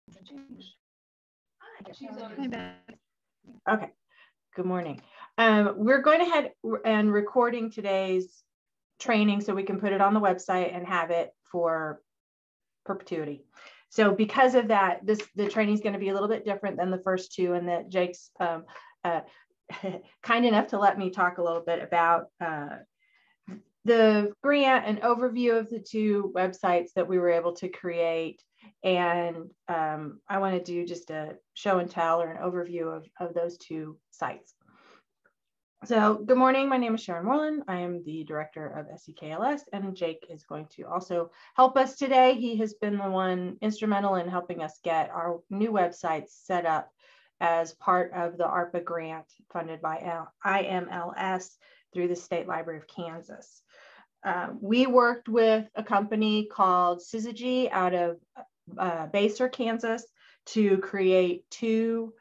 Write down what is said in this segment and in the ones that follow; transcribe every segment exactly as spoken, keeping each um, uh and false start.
Okay, good morning. Um, we're going ahead and recording today's training so we can put it on the website and have it for perpetuity. So because of that, this the training is going to be a little bit different than the first two, and that Jake's um, uh, kind enough to let me talk a little bit about uh, the grant, an overview of the two websites that we were able to create. And um, I want to do just a show and tell or an overview of, of those two sites. So good morning, my name is Sharon Moreland. I am the director of S E K L S, and Jake is going to also help us today. He has been the one instrumental in helping us get our new websites set up as part of the ARPA grant funded by I M L S through the State Library of Kansas. Uh, we worked with a company called Syzygy out of uh, Basehor, Kansas, to create two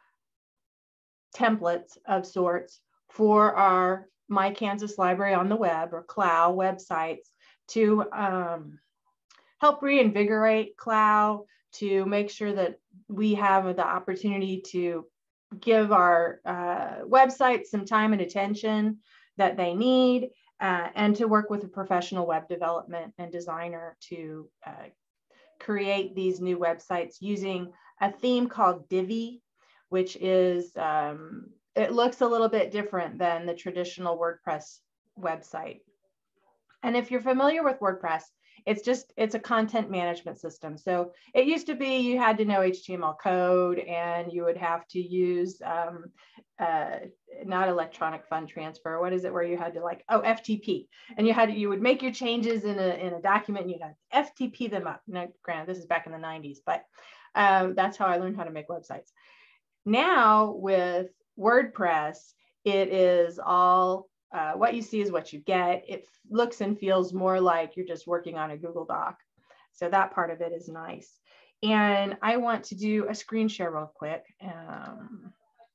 templates of sorts for our My Kansas Library on the Web, or C L O W websites, to um, help reinvigorate C L O W, to make sure that we have the opportunity to give our uh, websites some time and attention that they need, uh, and to work with a professional web development and designer to uh, create these new websites using a theme called Divi, which is, um, it looks a little bit different than the traditional WordPress website. And if you're familiar with WordPress, it's just, it's a content management system. So it used to be you had to know H T M L code, and you would have to use um, uh, not electronic fund transfer. What is it where you had to like, oh, F T P. And you had to, you would make your changes in a, in a document, and you'd have to F T P them up. Now, granted, this is back in the nineties, but um, that's how I learned how to make websites. Now with WordPress, it is all, uh, what you see is what you get. It looks and feels more like you're just working on a Google Doc. So that part of it is nice. And I want to do a screen share real quick. Um,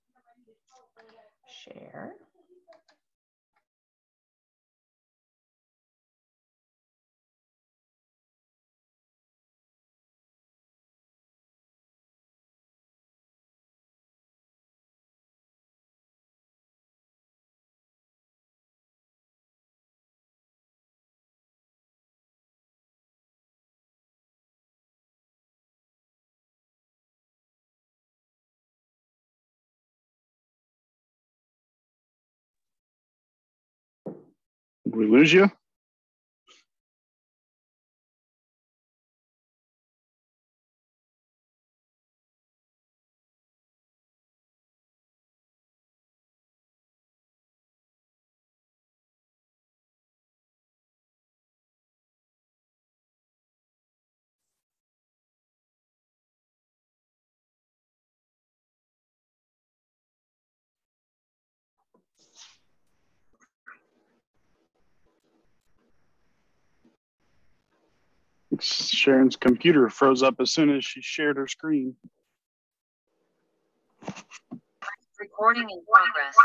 share. Did we lose you? Sharon's computer froze up as soon as she shared her screen. Recording in progress.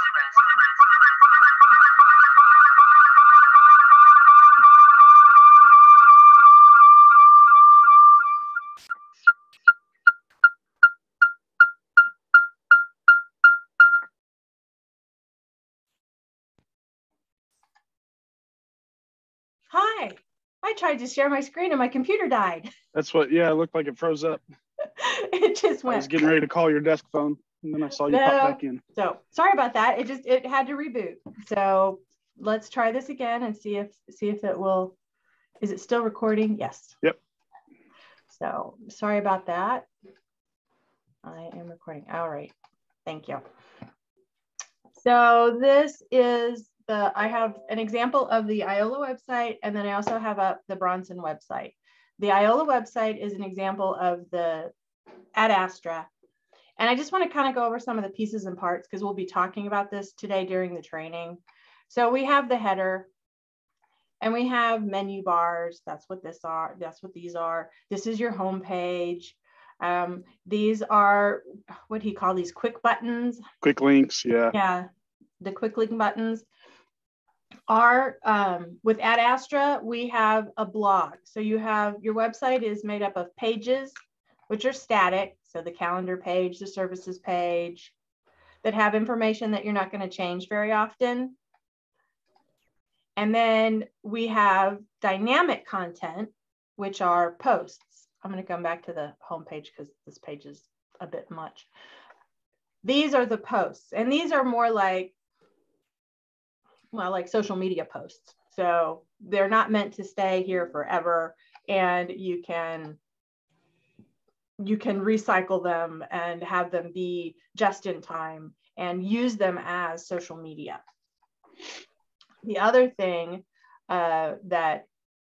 Hi, I tried to share my screen and my computer died. That's what, yeah, it looked like it froze up. It just went. I was getting ready to call your desk phone, and then I saw you no, pop back in. So sorry about that. It just, it had to reboot. So let's try this again and see if, see if it will, is it still recording? Yes. Yep. So sorry about that. I am recording. All right. Thank you. So this is the, I have an example of the Iola website, and then I also have up the Bronson website. The Iola website is an example of the Ad Astra. And I just want to kind of go over some of the pieces and parts, because we'll be talking about this today during the training. So we have the header, and we have menu bars. That's what this are. That's what these are. This is your home page. Um, these are, what do you call these, quick buttons? Quick links, yeah. Yeah, the quick link buttons. Are, um, with Ad Astra, we have a blog. So you have, your website is made up of pages, which are static. So the calendar page, the services page, that have information that you're not going to change very often. And then we have dynamic content, which are posts. I'm going to come back to the home page because this page is a bit much. These are the posts, and these are more like, well, like social media posts. So they're not meant to stay here forever, and you can you can recycle them and have them be just in time and use them as social media. The other thing uh, that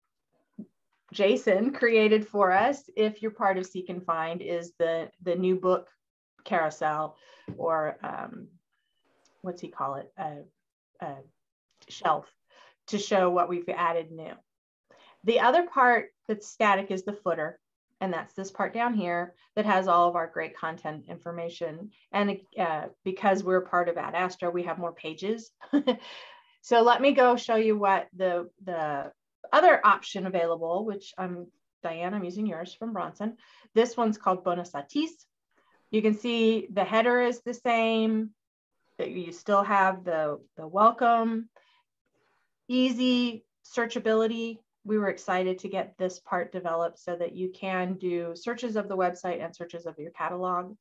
Jason created for us, if you're part of Seek and Find, is the, the new book carousel, or um, what's he call it? A, a shelf to show what we've added new. The other part that's static is the footer. And that's this part down here that has all of our great content information. And uh, because we're part of Ad Astra, we have more pages. So let me go show you what the, the other option available, which I'm, Diane, I'm using yours from Bronson. This one's called Bonasatis. You can see the header is the same, that you still have the, the welcome, easy searchability. We were excited to get this part developed so that you can do searches of the website and searches of your catalog.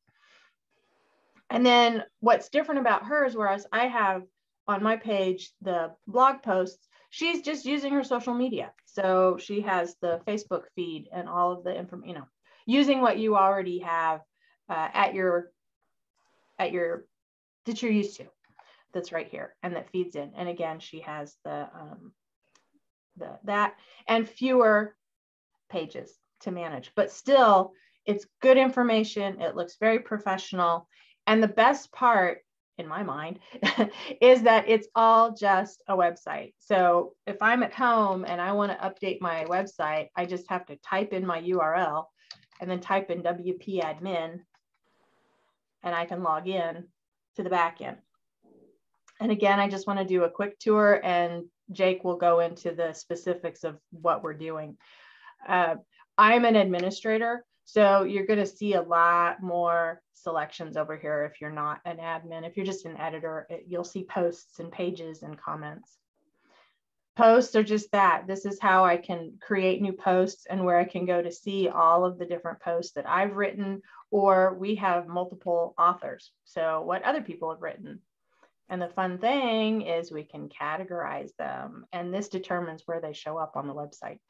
And then what's different about hers, whereas I have on my page the blog posts, she's just using her social media. So she has the Facebook feed and all of the information, you know, using what you already have uh, at your, at your, that you're used to, that's right here, and that feeds in. And again, she has the, um, The, that and fewer pages to manage, but still it's good information. It looks very professional. And the best part in my mind is that it's all just a website. So if I'm at home and I want to update my website, I just have to type in my U R L and then type in W P admin, and I can log in to the backend. And again, I just want to do a quick tour, and Jake will go into the specifics of what we're doing. Uh, I'm an administrator, so you're going to see a lot more selections over here if you're not an admin. If you're just an editor, it, you'll see posts and pages and comments. Posts are just that. This is how I can create new posts and where I can go to see all of the different posts that I've written, or we have multiple authors, so what other people have written. And the fun thing is we can categorize them, and this determines where they show up on the website.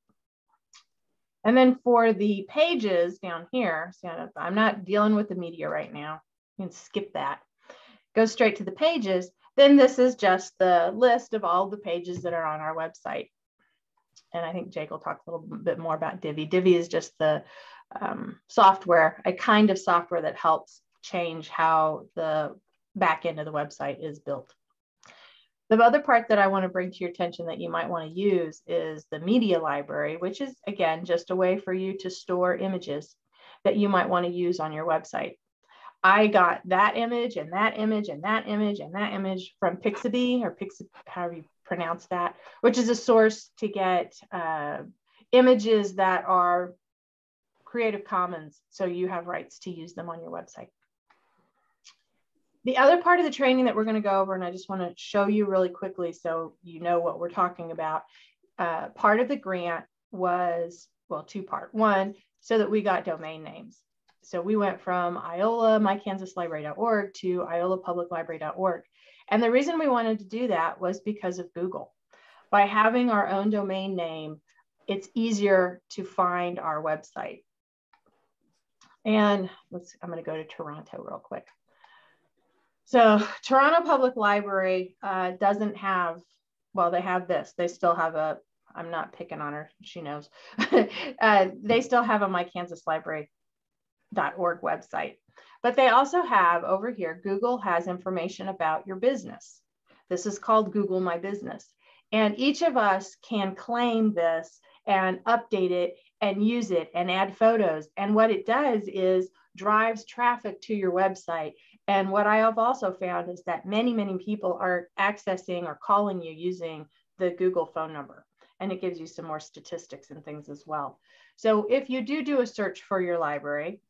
And then for the pages down here, so I'm not dealing with the media right now. You can skip that. Go straight to the pages. Then this is just the list of all the pages that are on our website. And I think Jake will talk a little bit more about Divi. Divi is just the um, software, a kind of software that helps change how the back end of the website is built. The other part that I want to bring to your attention that you might want to use is the media library, which is, again, just a way for you to store images that you might want to use on your website. I got that image and that image and that image and that image from Pixabay, or Pixabay, however you pronounce that, which is a source to get uh, images that are Creative Commons, so you have rights to use them on your website. The other part of the training that we're going to go over, and I just want to show you really quickly so you know what we're talking about. Uh, part of the grant was, well, two part. One, so that we got domain names. So we went from Iola my kansas library dot org to Iola public library dot org. And the reason we wanted to do that was because of Google. By having our own domain name, it's easier to find our website. And let's, I'm going to go to Toronto real quick. So Toronto Public Library uh, doesn't have, well, they have this. They still have a, I'm not picking on her, she knows. uh, they still have a my kansas library dot org website. But they also have over here, Google has information about your business. This is called Google My Business. And each of us can claim this and update it and use it and add photos. And what it does is drives traffic to your website. And what I have also found is that many, many people are accessing or calling you using the Google phone number. And it gives you some more statistics and things as well. So if you do do a search for your library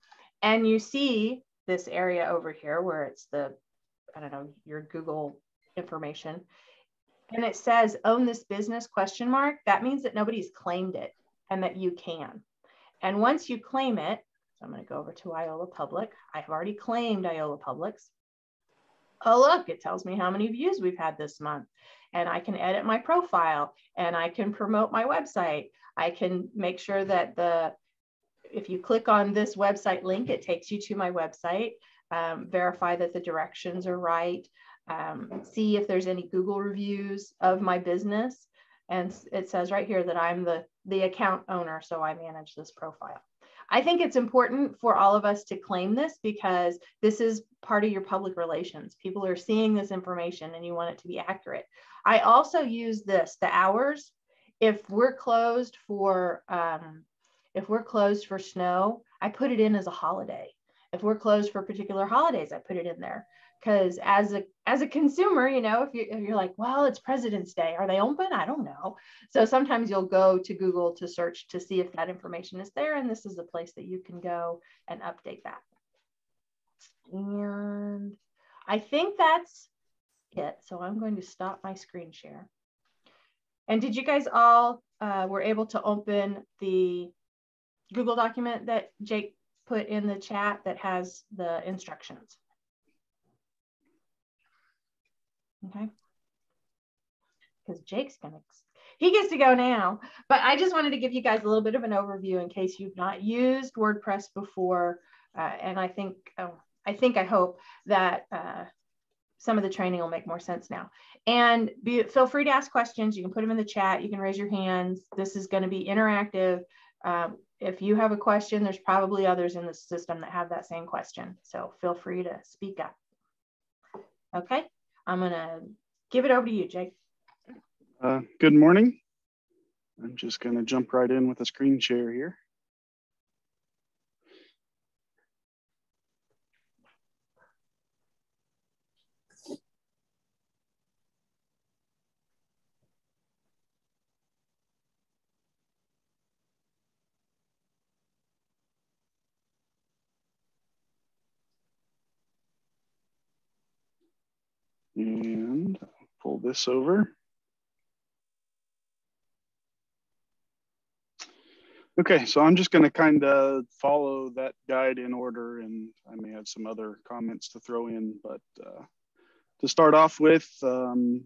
And you see this area over here where it's the, I don't know, your Google information. And it says own this business question mark. That means that nobody's claimed it and that you can. And once you claim it, so I'm going to go over to Iola Public. I've already claimed Iola Publics. Oh, look, it tells me how many views we've had this month. And I can edit my profile and I can promote my website. I can make sure that the, if you click on this website link, it takes you to my website, um, verify that the directions are right, um, see if there's any Google reviews of my business. And it says right here that I'm the, the account owner, so I manage this profile. I think it's important for all of us to claim this because this is part of your public relations. People are seeing this information and you want it to be accurate. I also use this, the hours. If we're closed for, um, if we're closed for snow, I put it in as a holiday. If we're closed for particular holidays, I put it in there. Because as a as a consumer, you know, if, you, if you're like, well, it's President's Day, are they open? I don't know. So sometimes you'll go to Google to search to see if that information is there, and this is a place that you can go and update that. And I think that's it. So I'm going to stop my screen share. And did you guys all uh, were able to open the Google document that Jake put in the chat that has the instructions? Okay, because Jake's gonna, he gets to go now, but I just wanted to give you guys a little bit of an overview in case you've not used WordPress before, uh, and I think, oh, I think, I hope that uh, some of the training will make more sense now. And be, feel free to ask questions. You can put them in the chat. You can raise your hands. This is going to be interactive. Um, if you have a question, there's probably others in the system that have that same question. So feel free to speak up. Okay. I'm going to give it over to you, Jake. Uh, good morning. I'm just going to jump right in with a screen share here. And pull this over. Okay, so I'm just going to kind of follow that guide in order, and I may have some other comments to throw in, but uh, to start off with, um,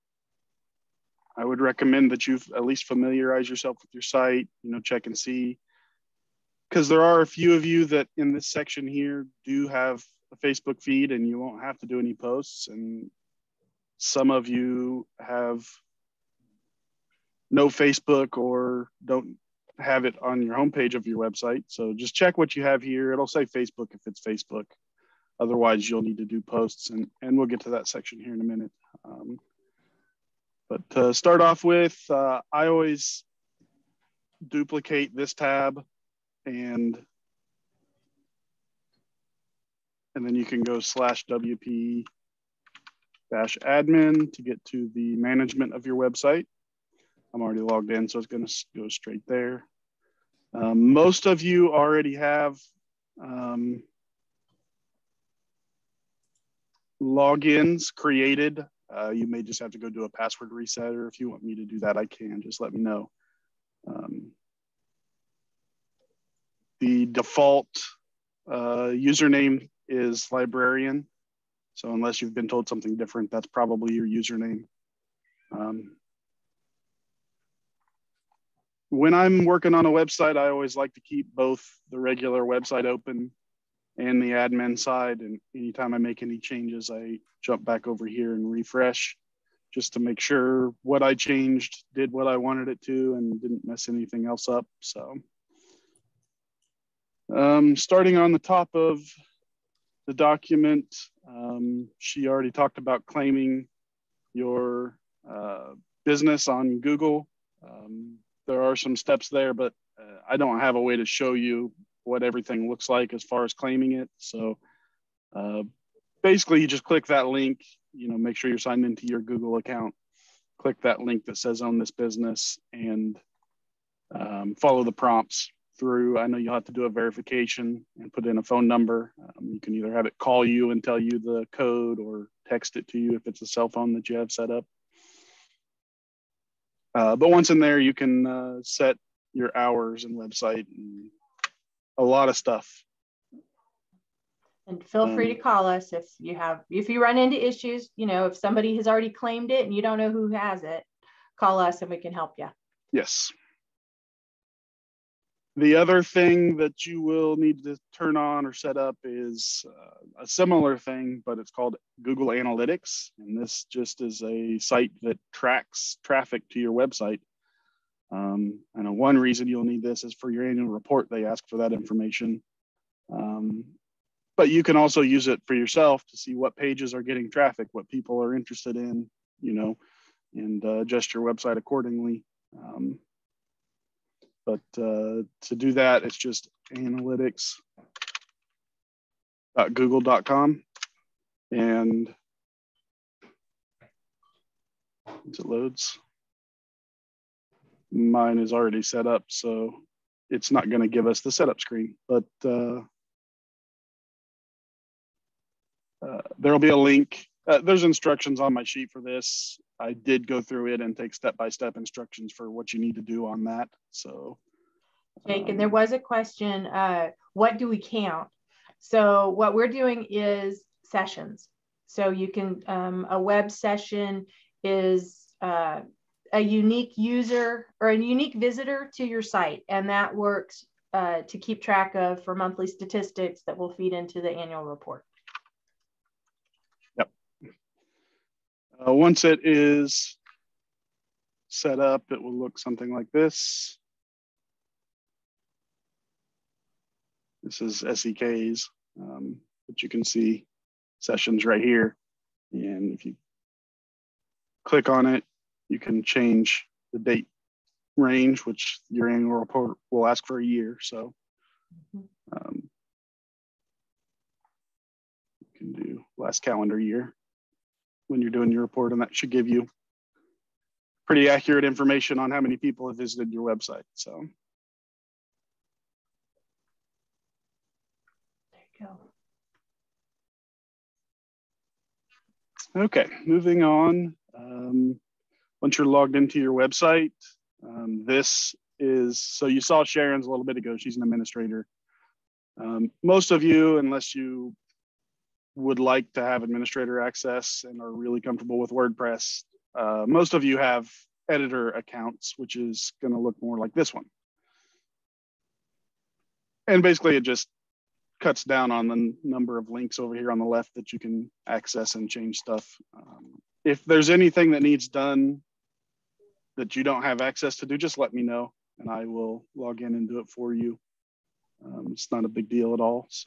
I would recommend that you at least familiarize yourself with your site, you know, check and see, because there are a few of you that in this section here do have a Facebook feed and you won't have to do any posts, and some of you have no Facebook or don't have it on your homepage of your website. So just check what you have here. It'll say Facebook if it's Facebook. Otherwise, you'll need to do posts, and, and we'll get to that section here in a minute. Um, but to start off with, uh, I always duplicate this tab, and, and then you can go slash W P dash admin to get to the management of your website. I'm already logged in, so it's going to go straight there. Um, most of you already have um, logins created. Uh, you may just have to go do a password reset, or if you want me to do that, I can. Just let me know. Um, the default uh, username is librarian. So unless you've been told something different, that's probably your username. Um, When I'm working on a website, I always like to keep both the regular website open and the admin side. And anytime I make any changes, I jump back over here and refresh just to make sure what I changed did what I wanted it to and didn't mess anything else up. So um, starting on the top of the document, um, she already talked about claiming your uh, business on Google. Um, There are some steps there, but uh, I don't have a way to show you what everything looks like as far as claiming it. So uh, basically you just click that link, you know, make sure you're signed into your Google account, click that link that says own this business, and um, follow the prompts. through. I know you'll have to do a verification and put in a phone number. Um, you can either have it call you and tell you the code or text it to you if it's a cell phone that you have set up. Uh, but once in there, you can uh, set your hours and website and a lot of stuff. And feel free Um, to call us if you have, if you run into issues, you know, if somebody has already claimed it and you don't know who has it, call us and we can help you. Yes. The other thing that you will need to turn on or set up is uh, a similar thing, but it's called Google Analytics. And this just is a site that tracks traffic to your website. Um, I know one reason you'll need this is for your annual report. They ask for that information. Um, but you can also use it for yourself to see what pages are getting traffic, what people are interested in, you know, and uh, adjust your website accordingly. Um, But uh, to do that, it's just analytics dot google dot com. And once it loads, mine is already set up, so it's not going to give us the setup screen. But uh, uh, there'll be a link. Uh, there's instructions on my sheet for this. I did go through it and take step-by-step instructions for what you need to do on that. So, Jake, and there was a question, uh, what do we count? So what we're doing is sessions. So you can, um, a web session is uh, a unique user or a unique visitor to your site. And that works uh, to keep track of for monthly statistics that will feed into the annual report. Yep. Uh, once it is set up, it will look something like this. This is S E Ks, um, but you can see sessions right here. And if you click on it, you can change the date range, which your annual report will ask for a year. So um, you can do last calendar year when you're doing your report, and that should give you pretty accurate information on how many people have visited your website. So. Go. Okay, moving on. Um, once you're logged into your website, um, this is, so you saw Sharon's a little bit ago, she's an administrator. Um, most of you, unless you would like to have administrator access and are really comfortable with WordPress, uh, most of you have editor accounts, which is gonna look more like this one. And basically it just cuts down on the number of links over here on the left that you can access and change stuff. Um, if there's anything that needs done that you don't have access to do, just let me know and I will log in and do it for you. Um, it's not a big deal at all. So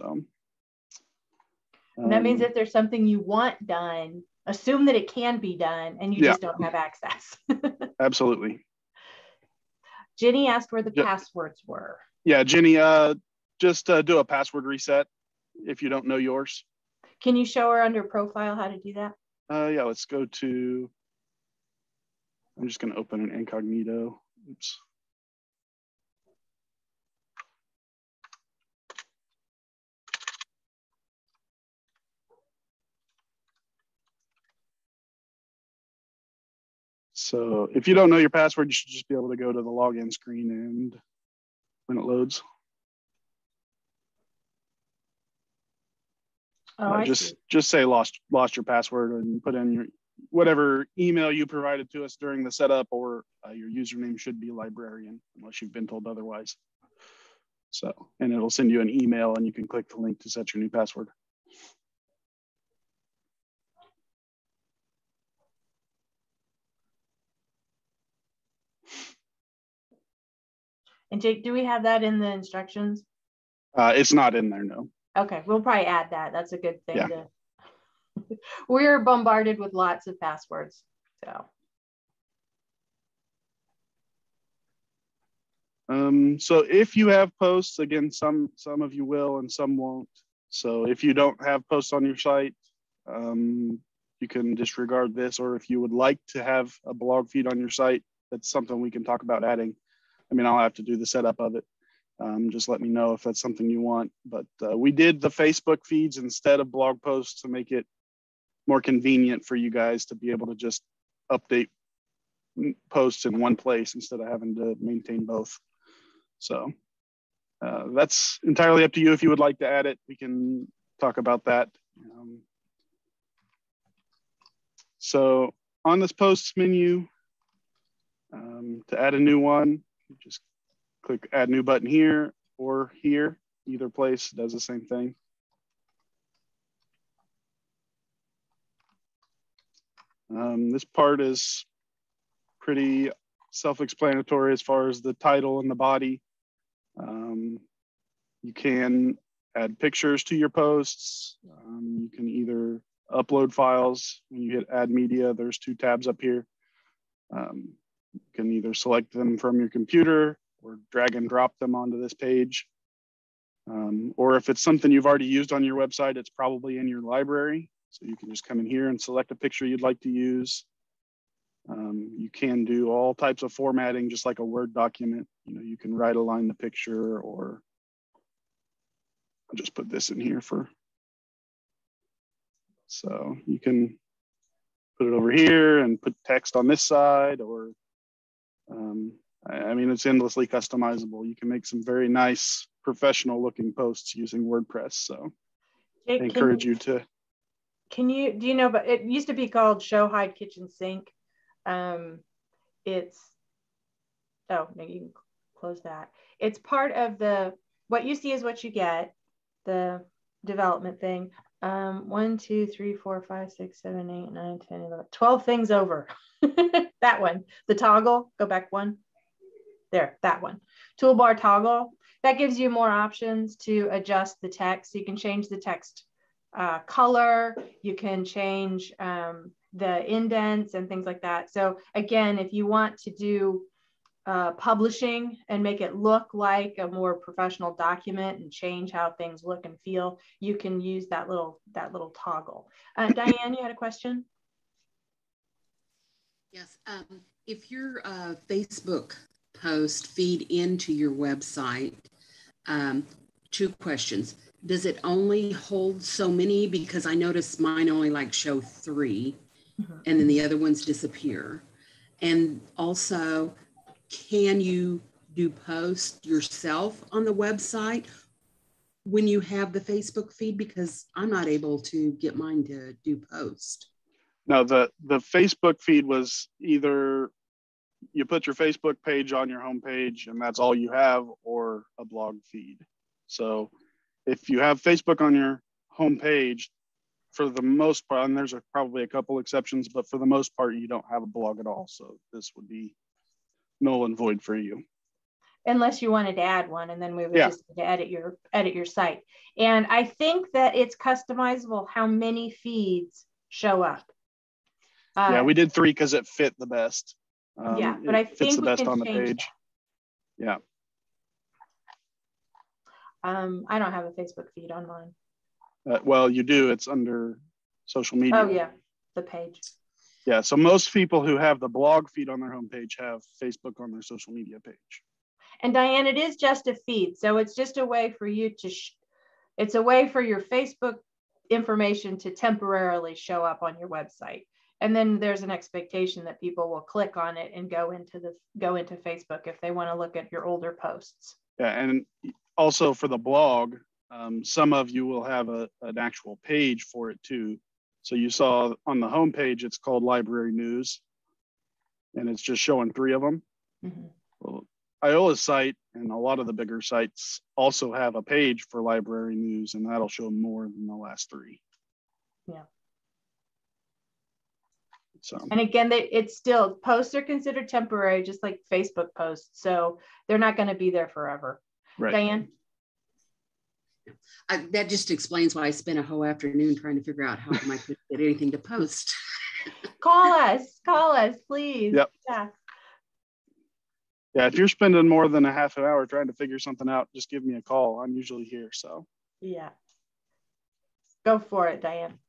um, that means if there's something you want done, assume that it can be done and you yeah, just don't have access. Absolutely. Jenny asked where the yeah. passwords were. Yeah, Jenny, uh, just uh, do a password reset if you don't know yours. Can you show her under profile how to do that? Uh, yeah, let's go to, I'm just going to open an incognito. Oops. So if you don't know your password, you should just be able to go to the login screen and when it loads. Oh, uh, I just see. just say lost lost your password and put in your whatever email you provided to us during the setup, or uh, your username should be librarian unless you've been told otherwise. So, and it'll send you an email and you can click the link to set your new password. And Jake, do we have that in the instructions? Uh, it's not in there, no. Okay, we'll probably add that. That's a good thing. Yeah. To... We're bombarded with lots of passwords, so. Um, so if you have posts, again, some some of you will and some won't. So if you don't have posts on your site, um, you can disregard this, or if you would like to have a blog feed on your site, that's something we can talk about adding. I mean, I'll have to do the setup of it. Um, just let me know if that's something you want. But uh, we did the Facebook feeds instead of blog posts to make it more convenient for you guys to be able to just update posts in one place instead of having to maintain both. So uh, that's entirely up to you. If you would like to add it, we can talk about that. Um, so on this posts menu, um, to add a new one, just click add new button here or here. Either place does the same thing. Um, this part is pretty self-explanatory as far as the title and the body. Um, you can add pictures to your posts. Um, you can either upload files. When you hit add media, there's two tabs up here. Um, you can either select them from your computer or drag and drop them onto this page. Um, or if it's something you've already used on your website, it's probably in your library. So you can just come in here and select a picture you'd like to use. Um, you can do all types of formatting, just like a Word document. You know, you can right align the picture, or I'll just put this in here for, so you can put it over here and put text on this side, or um, I, I mean, it's endlessly customizable. You can make some very nice professional looking posts using WordPress. So I encourage you to. Can you, do you know, but it used to be called Show Hide Kitchen Sink. Um, it's, oh, no, you can close that. It's part of the, what you see is what you get, the development thing. Um, one, two, three, four, five, six, seven, eight, nine, ten, eleven, twelve things over. That one, the toggle, go back one. There, that one. Toolbar toggle. That gives you more options to adjust the text. You can change the text uh, color. You can change um, the indents and things like that. So again, if you want to do uh, publishing and make it look like a more professional document and change how things look and feel, you can use that little that little toggle. Uh, Diane, you had a question? Yes. Um, if your uh, Facebook post feed into your website, um, two questions. Does it only hold so many? Because I noticed mine only like show three, mm-hmm. and then the other ones disappear. And also, can you do posts yourself on the website when you have the Facebook feed? Because I'm not able to get mine to do post. No, the, the Facebook feed was either you put your Facebook page on your homepage and that's all you have, or a blog feed. So if you have Facebook on your homepage, for the most part, and there's a, probably a couple exceptions, but for the most part, you don't have a blog at all. So this would be null and void for you. Unless you wanted to add one, and then we would yeah. just edit your edit your site. And I think that it's customizable how many feeds show up. Uh, yeah, we did three because it fit the best. Um, yeah, but I fits think the we best can on the change page. That. Yeah. Um, I don't have a Facebook feed on mine. Uh, well, you do. It's under social media. Oh yeah, the page. Yeah, so most people who have the blog feed on their homepage have Facebook on their social media page. And Diane, it is just a feed, so it's just a way for you to. Sh it's a way for your Facebook information to temporarily show up on your website. And then there's an expectation that people will click on it and go into the go into Facebook if they want to look at your older posts. Yeah, and also for the blog, um, some of you will have a, an actual page for it too. So you saw on the homepage, it's called Library News, and it's just showing three of them. Mm-hmm. Well, Iola's site and a lot of the bigger sites also have a page for Library News, and that'll show more than the last three. Yeah. So. And again, they, it's still, posts are considered temporary, just like Facebook posts. So they're not going to be there forever. Right. Diane? I, that just explains why I spent a whole afternoon trying to figure out how I could get anything to post. Call us, call us, please. Yep. Yeah. Yeah, if you're spending more than a half an hour trying to figure something out, just give me a call. I'm usually here, so. Yeah. Go for it, Diane.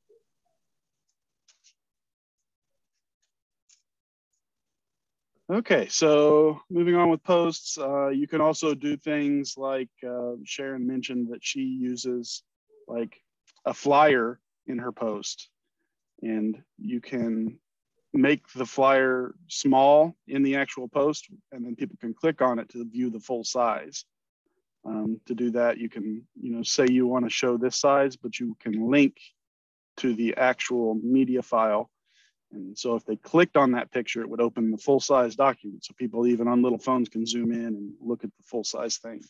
Okay, so moving on with posts, uh, you can also do things like uh, Sharon mentioned that she uses like a flyer in her post, and you can make the flyer small in the actual post, and then people can click on it to view the full size. Um, to do that, you can, you know, say you want to show this size, but you can link to the actual media file. And so if they clicked on that picture, it would open the full size document. So people even on little phones can zoom in and look at the full size thing.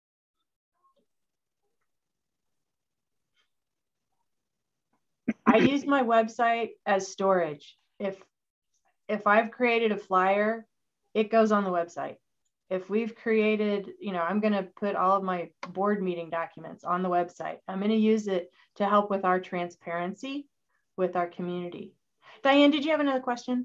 I use my website as storage. If, if I've created a flyer, it goes on the website. If we've created, you know, I'm going to put all of my board meeting documents on the website. I'm going to use it to help with our transparency with our community. Diane, did you have another question?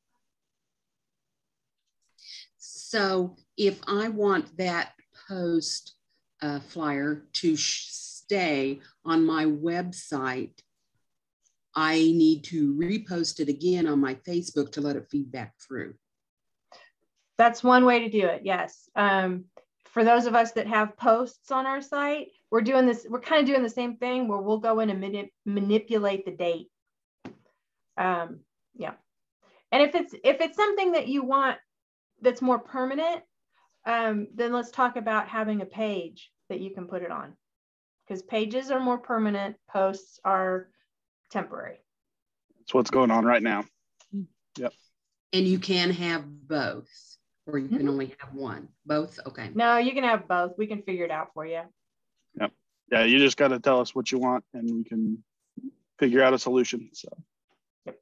So if I want that post uh, flyer to stay on my website, I need to repost it again on my Facebook to let it feed back through. That's one way to do it, yes. Um, for those of us that have posts on our site, we're doing this, we're kind of doing the same thing where we'll go in and manip manipulate the date. Um, yeah. And if it's if it's something that you want that's more permanent, um, then let's talk about having a page that you can put it on, because pages are more permanent, posts are temporary. That's what's going on right now. Yep. And you can have both, or you can Mm-hmm. only have one. Both? Okay. No, you can have both. We can figure it out for you. Yep. Yeah, you just got to tell us what you want and we can figure out a solution. So. Yep.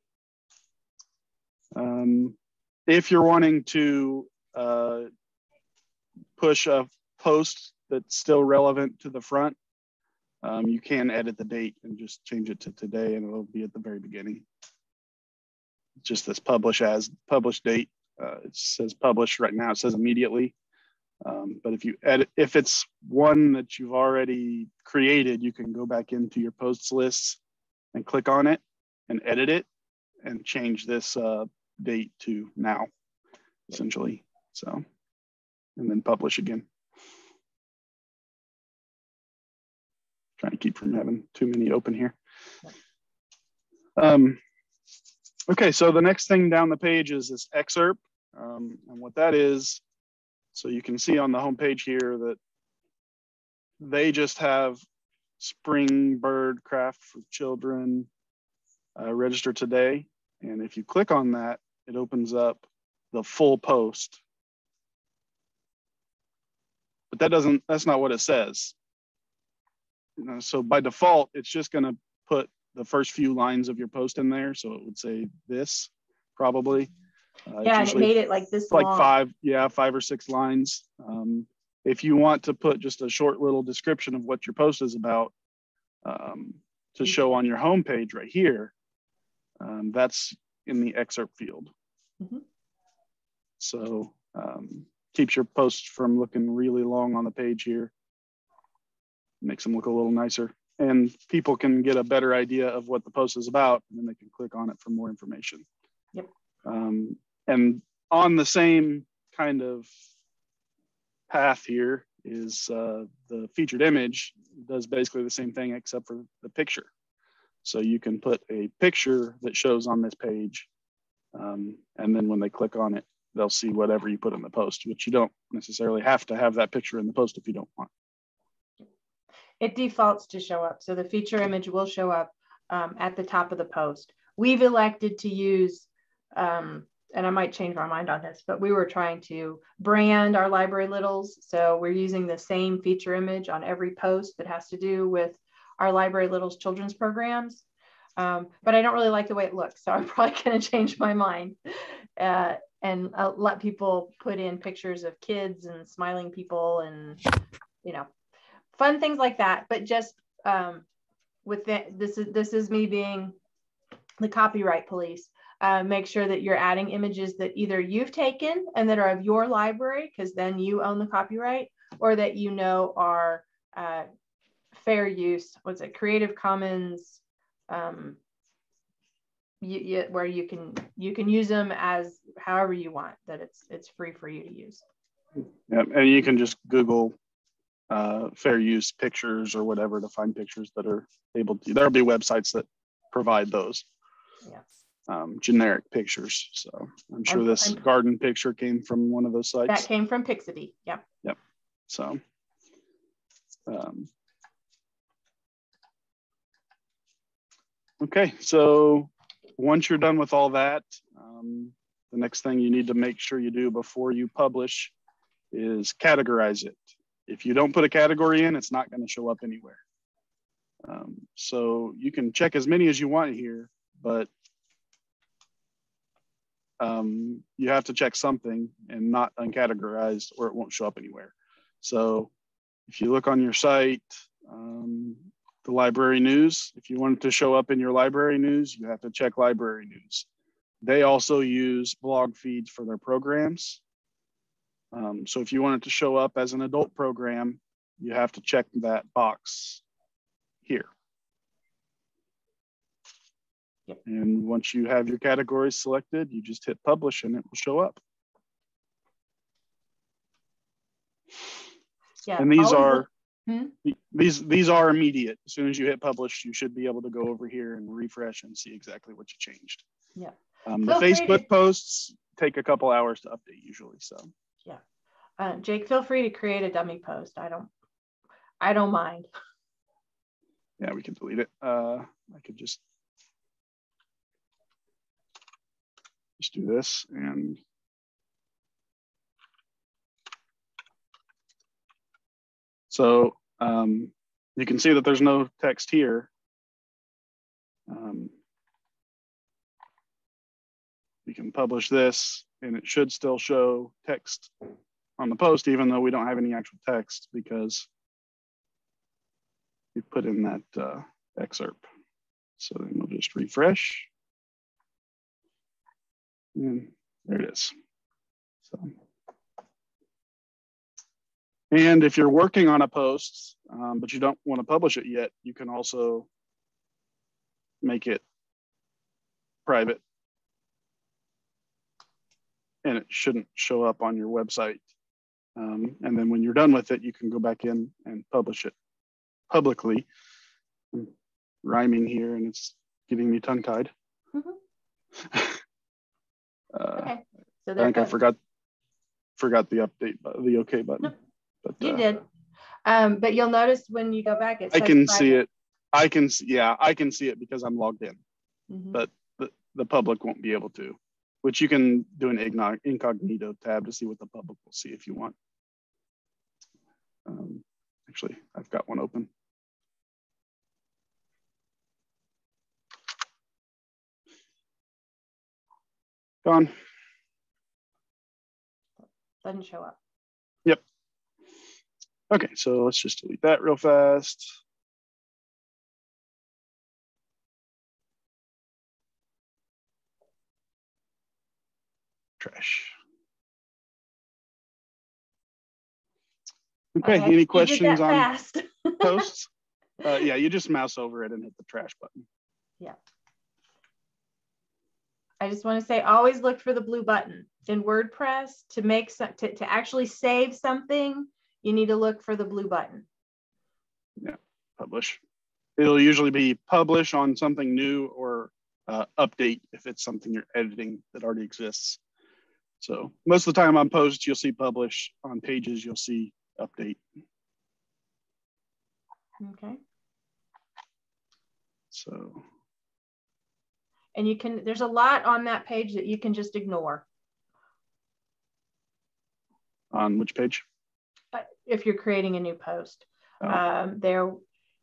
Um, if you're wanting to uh, push a post that's still relevant to the front, um, you can edit the date and just change it to today, and it'll be at the very beginning. Just this publish as publish date. Uh, it says publish right now. It says immediately. Um, but if you edit, if it's one that you've already created, you can go back into your posts lists and click on it and edit it and change this uh, date to now, essentially. So, and then publish again. Trying to keep from having too many open here. Um, okay, so the next thing down the page is this excerpt. Um, and what that is, so you can see on the home page here that they just have Spring Bird Craft for Children uh, register today. And if you click on that, it opens up the full post. But that doesn't, that's not what it says. You know, so by default, it's just going to put the first few lines of your post in there. So it would say this probably. Uh, Yeah, and it made it like this like long. five, yeah, five or six lines. Um, if you want to put just a short little description of what your post is about um, to show on your home page right here, um, that's in the excerpt field. Mm-hmm. So um, keeps your posts from looking really long on the page here. Makes them look a little nicer. And people can get a better idea of what the post is about, and then they can click on it for more information. Yep. Um, and on the same kind of path here is uh, the featured image. It does basically the same thing except for the picture. So you can put a picture that shows on this page, um, and then when they click on it, they'll see whatever you put in the post, which you don't necessarily have to have that picture in the post if you don't want. It defaults to show up. So the feature image will show up um, at the top of the post. We've elected to use, um, and I might change my mind on this, but we were trying to brand our Library Littles. So we're using the same feature image on every post that has to do with our Library Littles children's programs. Um, but I don't really like the way it looks. So I'm probably going to change my mind uh, and uh, let people put in pictures of kids and smiling people and, you know, fun things like that. But just um, with the, this is this is me being the copyright police. Uh, make sure that you're adding images that either you've taken and that are of your library, because then you own the copyright, or that you know are uh, fair use. What's it? Creative Commons. Um, you, you, where you can you can use them as however you want, that it's it's free for you to use. Yeah, and you can just Google uh, fair use pictures or whatever to find pictures that are able to, there'll be websites that provide those Yes. um, generic pictures. So I'm sure I'm, this I'm, garden picture came from one of those sites. That came from Pixabay. Yep. Yep. So um, okay, so once you're done with all that, um, the next thing you need to make sure you do before you publish is categorize it. If you don't put a category in, it's not going to show up anywhere. Um, so you can check as many as you want here, but um, you have to check something and not uncategorized, or it won't show up anywhere. So if you look on your site, um, the library news, if you want it to show up in your library news, you have to check library news. They also use blog feeds for their programs. Um, so if you want it to show up as an adult program, you have to check that box here. Yep. And once you have your categories selected, you just hit publish and it will show up. Yeah. And these are hmm? these these are immediate. As soon as you hit publish, you should be able to go over here and refresh and see exactly what you changed. Yeah. Um, the Feel Facebook to, posts take a couple hours to update usually. So yeah, uh, Jake, feel free to create a dummy post. I don't, I don't mind. Yeah, we can delete it. Uh, I could just just do this and so um, you can see that there's no text here. Um, you can publish this and it should still show text on the post, even though we don't have any actual text because we put in that uh, excerpt. So then we'll just refresh. And there it is. So, and if you're working on a post, um, but you don't want to publish it yet, you can also make it private. And it shouldn't show up on your website. Um, and then when you're done with it, you can go back in and publish it publicly. I'm rhyming here and it's getting me tongue-tied. Mm-hmm. uh, okay. So I think I forgot forgot the update, the OK button. No, but you uh, did. Um, but you'll notice when you go back, it I says can private. see it. I can see, yeah, I can see it because I'm logged in, Mm-hmm. but the, the public won't be able to, which you can do an incognito tab to see what the public will see if you want. Um, actually, I've got one open. Gone. Doesn't show up. Yep. Okay, so let's just delete that real fast. Trash. Okay, Okay. any questions on fast. posts? Uh, yeah, you just mouse over it and hit the trash button. Yeah. I just want to say, always look for the blue button in WordPress to make some, to, to actually save something. You need to look for the blue button. Yeah, publish. It'll usually be publish on something new or uh, update if it's something you're editing that already exists. So most of the time on posts, you'll see publish. On pages, you'll see update. Okay. So. And you can, there's a lot on that page that you can just ignore. On which page? If you're creating a new post. Oh. Um, there.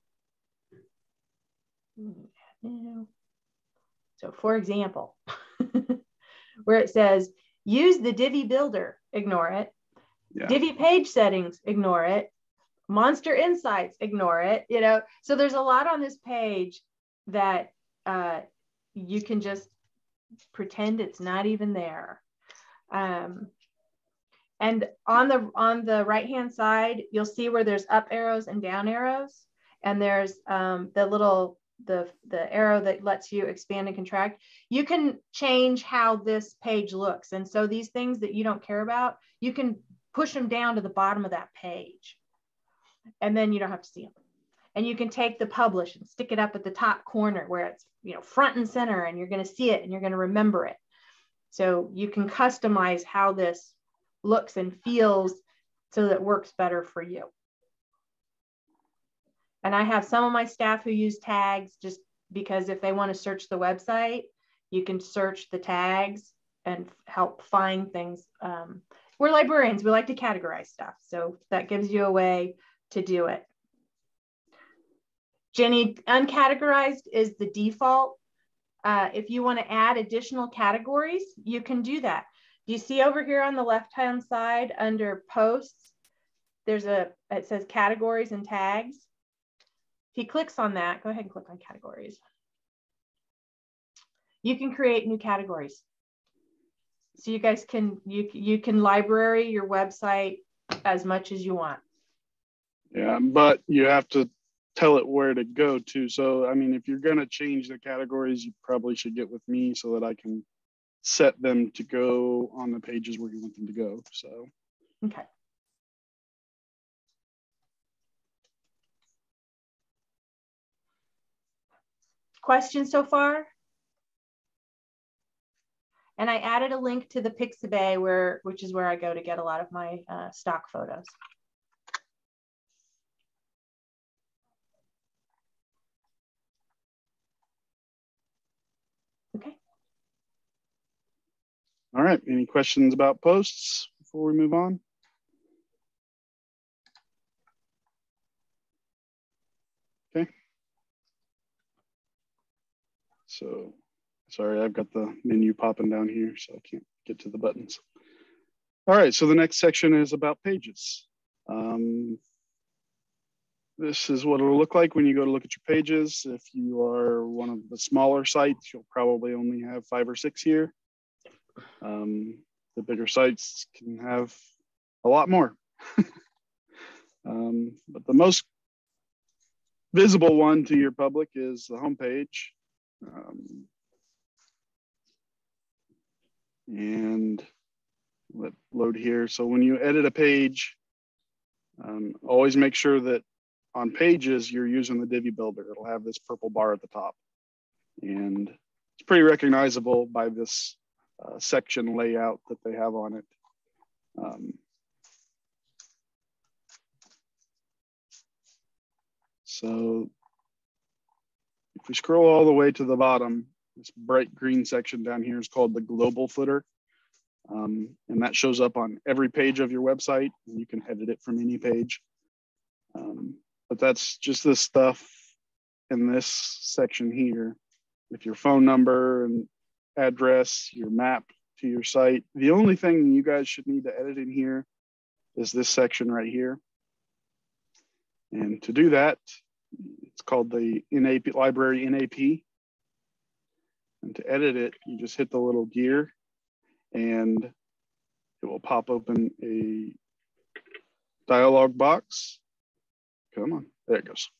So for example, where it says, use the Divi Builder, ignore it. Yeah. Divi page settings, ignore it. Monster Insights, ignore it. You know, so there's a lot on this page that uh, you can just pretend it's not even there. Um, and on the on the right hand side, you'll see where there's up arrows and down arrows, and there's um, the little the, the arrow that lets you expand and contract, you can change how this page looks. And so these things that you don't care about, you can push them down to the bottom of that page. And then you don't have to see them. And you can take the publish and stick it up at the top corner where it's, you know, front and center, and you're going to see it and you're going to remember it. So you can customize how this looks and feels so that it works better for you. And I have some of my staff who use tags just because if they want to search the website, you can search the tags and help find things. Um, we're librarians, we like to categorize stuff. So that gives you a way to do it. Jenny, uncategorized is the default. Uh, if you want to add additional categories, you can do that. Do you see over here on the left-hand side under posts, there's a, it says categories and tags. If he clicks on that, go ahead and click on categories. You can create new categories. So you guys can, you, you can library your website as much as you want. Yeah, but you have to tell it where to go to. So, I mean, if you're going to change the categories, you probably should get with me so that I can set them to go on the pages where you want them to go. So, okay. Questions so far? And I added a link to the Pixabay, where, which is where I go to get a lot of my uh, stock photos. Okay. All right. Any questions about posts before we move on? Okay. So, sorry, I've got the menu popping down here, so I can't get to the buttons. All right. So the next section is about pages. Um, This is what it'll look like when you go to look at your pages. If you are one of the smaller sites, you'll probably only have five or six here. Um, the bigger sites can have a lot more. um, but the most visible one to your public is the homepage. Um, and let load here. So when you edit a page, um, always make sure that on pages, you're using the Divi Builder. It'll have this purple bar at the top. And it's pretty recognizable by this uh, section layout that they have on it. Um, so if we scroll all the way to the bottom, this bright green section down here is called the global footer. Um, and that shows up on every page of your website. And you can edit it from any page. Um, But that's just the stuff in this section here with your phone number and address, your map to your site. The only thing you guys should need to edit in here is this section right here. And to do that, it's called the N A P, library N A P. And to edit it, you just hit the little gear and it will pop open a dialog box. Come on, there it goes.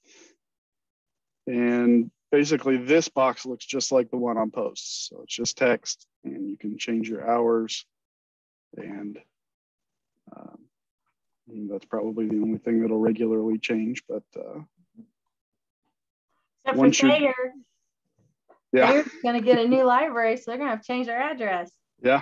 And basically this box looks just like the one on posts. So it's just text and you can change your hours. And um, that's probably the only thing that'll regularly change, but uh, except once for you're, Thayer. yeah, They're gonna get a new library, so they're gonna have to change their address. Yeah.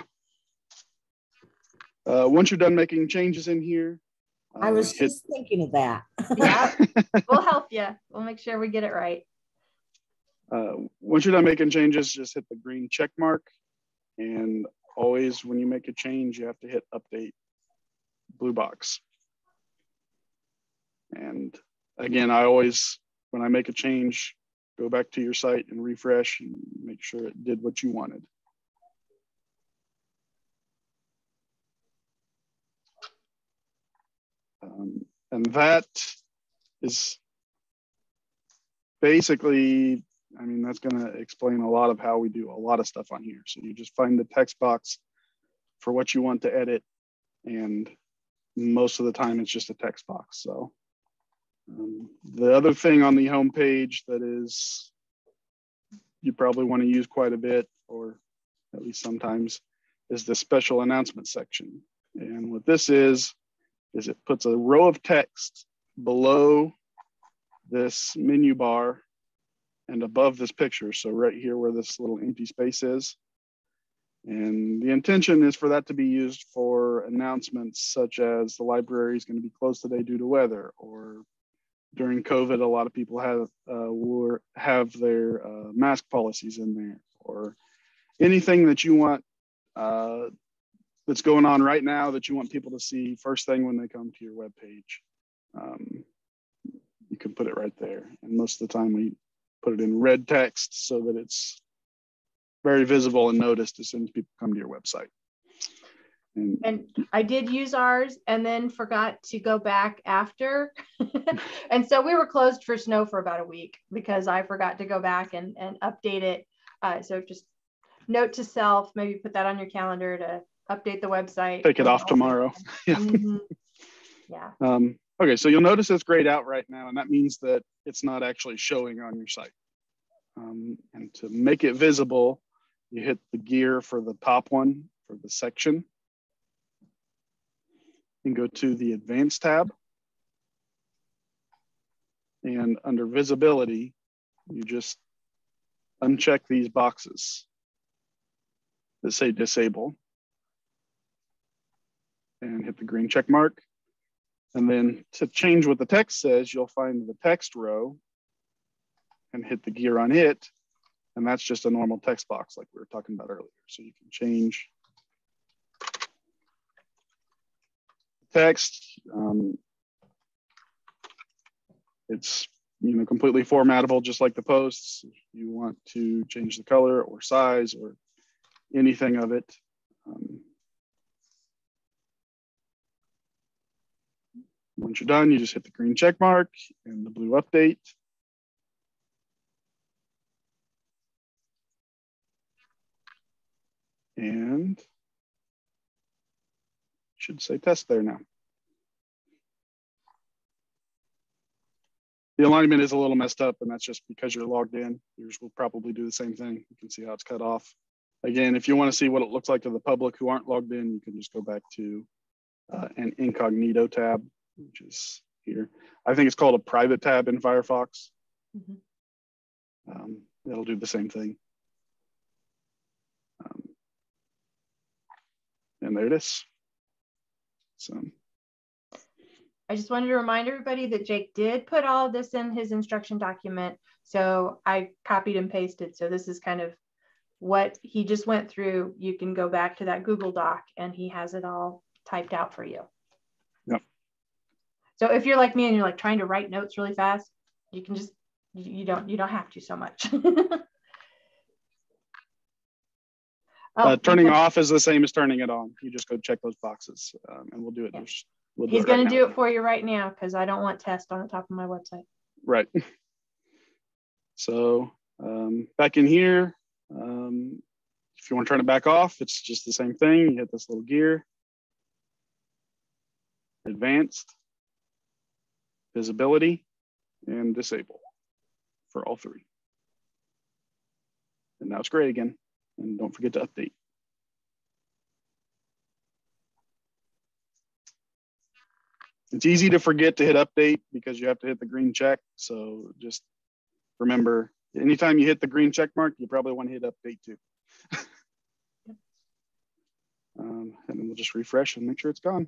Uh, once you're done making changes in here, I was hit, just thinking of that. Yeah, we'll help you. We'll make sure we get it right. Uh, once you're done making changes, just hit the green check mark. And always when you make a change, you have to hit update blue box. And again, I always, when I make a change, go back to your site and refresh and make sure it did what you wanted. Um, and that is basically, I mean, that's going to explain a lot of how we do a lot of stuff on here. So you just find the text box for what you want to edit. And most of the time it's just a text box. So um, the other thing on the home page that is you probably want to use quite a bit, or at least sometimes, is the special announcement section. And what this is, is it puts a row of text below this menu bar and above this picture. So right here where this little empty space is. And the intention is for that to be used for announcements such as the library is going to be closed today due to weather, or during COVID, a lot of people have uh, were, have their uh, mask policies in there, or anything that you want uh, that's going on right now that you want people to see first thing when they come to your webpage. Um, you can put it right there. And most of the time we put it in red text so that it's very visible and noticed as soon as people come to your website. And, and I did use ours and then forgot to go back after. And so we were closed for snow for about a week because I forgot to go back and, and update it. Uh, so just note to self, maybe put that on your calendar to update the website. Take it off tomorrow. Yeah. Mm-hmm. Yeah. Um, okay, so you'll notice it's grayed out right now, and that means that it's not actually showing on your site. Um, and to make it visible, you hit the gear for the top one for the section and go to the Advanced tab. And under Visibility, you just uncheck these boxes that say Disable and hit the green check mark. And then to change what the text says, you'll find the text row and hit the gear on it. And that's just a normal text box like we were talking about earlier. So you can change text. Um, it's you know completely formattable, just like the posts. If you want to change the color or size or anything of it. Um, once you're done, you just hit the green check mark and the blue update. And should say test there now. The alignment is a little messed up, and that's just because you're logged in. Yours will probably do the same thing. You can see how it's cut off. Again, if you want to see what it looks like to the public who aren't logged in, you can just go back to uh, an incognito tab, which is here. I think it's called a private tab in Firefox. Mm-hmm. Um, it'll do the same thing. Um, and there it is. So I just wanted to remind everybody that Jake did put all of this in his instruction document. So I copied and pasted. So this is kind of what he just went through. You can go back to that Google Doc and he has it all typed out for you. Yep. So if you're like me and you're like trying to write notes really fast, you can just, you don't, you don't have to so much. Oh, uh, turning off is the same as turning it on. You just go check those boxes um, and we'll do it. Yeah. We'll do He's it going right to now. do it for you right now because I don't want test on the top of my website. Right. So um, back in here, um, if you want to turn it back off, it's just the same thing. You hit this little gear, Advanced, Visibility, and Disable for all three. And now it's gray again. And don't forget to update. It's easy to forget to hit update because you have to hit the green check. So just remember, anytime you hit the green check mark, you probably want to hit update too. um, and then we'll just refresh and make sure it's gone.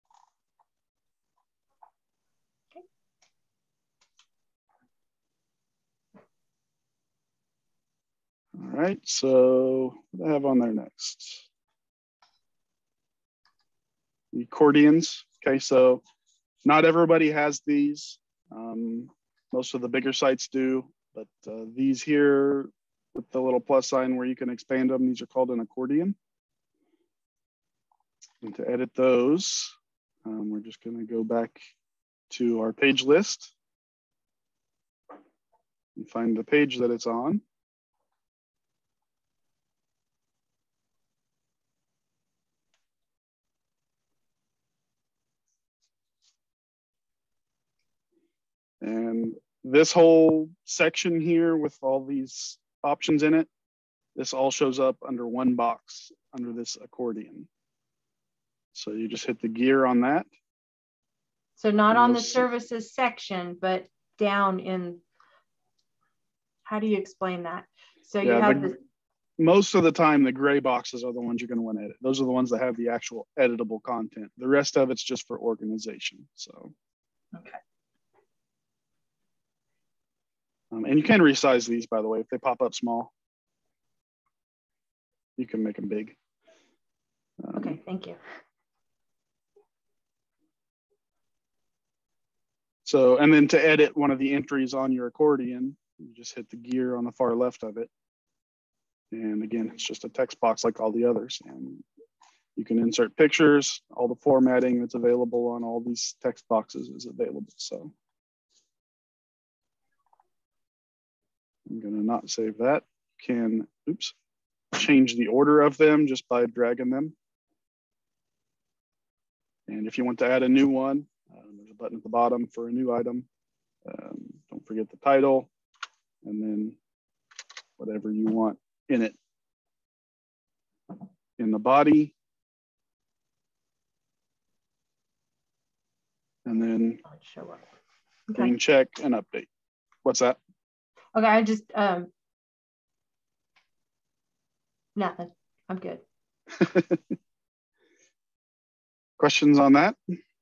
All right, so what do I have on there next? The accordions. Okay, so not everybody has these. Um, most of the bigger sites do, but uh, these here with the little plus sign where you can expand them, these are called an accordion. And to edit those, um, we're just gonna go back to our page list and find the page that it's on. And this whole section here with all these options in it. This all shows up under one box under this accordion. So you just hit the gear on that. So not on the see. services section, but down in, how do you explain that? So you Yeah, have the, the, most of the time, the gray boxes are the ones you're going to want to edit. Those are the ones that have the actual editable content. The rest of it's just for organization. So, okay. Um, and you can resize these, by the way, if they pop up small. You can make them big. Um, Okay, thank you. So, and then to edit one of the entries on your accordion, you just hit the gear on the far left of it. And again, it's just a text box like all the others. And you can insert pictures. All the formatting that's available on all these text boxes is available. So I'm going to not save that. Can, oops, change the order of them just by dragging them. And if you want to add a new one, um, there's a button at the bottom for a new item. Um, don't forget the title, and then whatever you want in it. In the body. And then Show up. green Okay. check and update. What's that? Okay, I just, um, nothing. I'm good. Questions on that?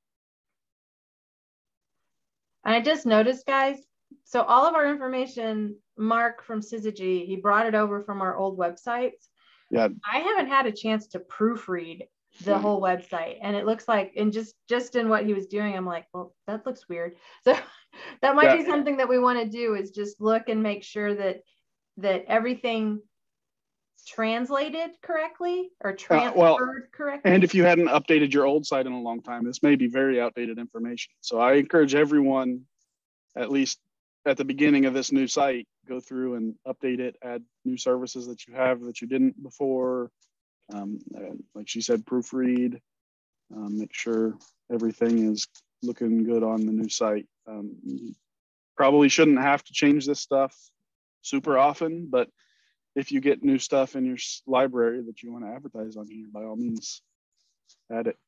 I just noticed, guys, so all of our information, Mark from Syzygy, he brought it over from our old websites. Yeah. I haven't had a chance to proofread the whole website, and it looks like, and just just in what he was doing, I'm like, well, that looks weird. So that might Yeah. be something that we want to do, is just look and make sure that that everything translated correctly or transferred uh, well, correctly. And if you hadn't updated your old site in a long time, this may be very outdated information. So I encourage everyone, at least at the beginning of this new site, go through and update it, add new services that you have that you didn't before. Um, like she said, proofread, um, make sure everything is looking good on the new site. Um, you probably shouldn't have to change this stuff super often, but if you get new stuff in your library that you want to advertise on here, by all means, add it.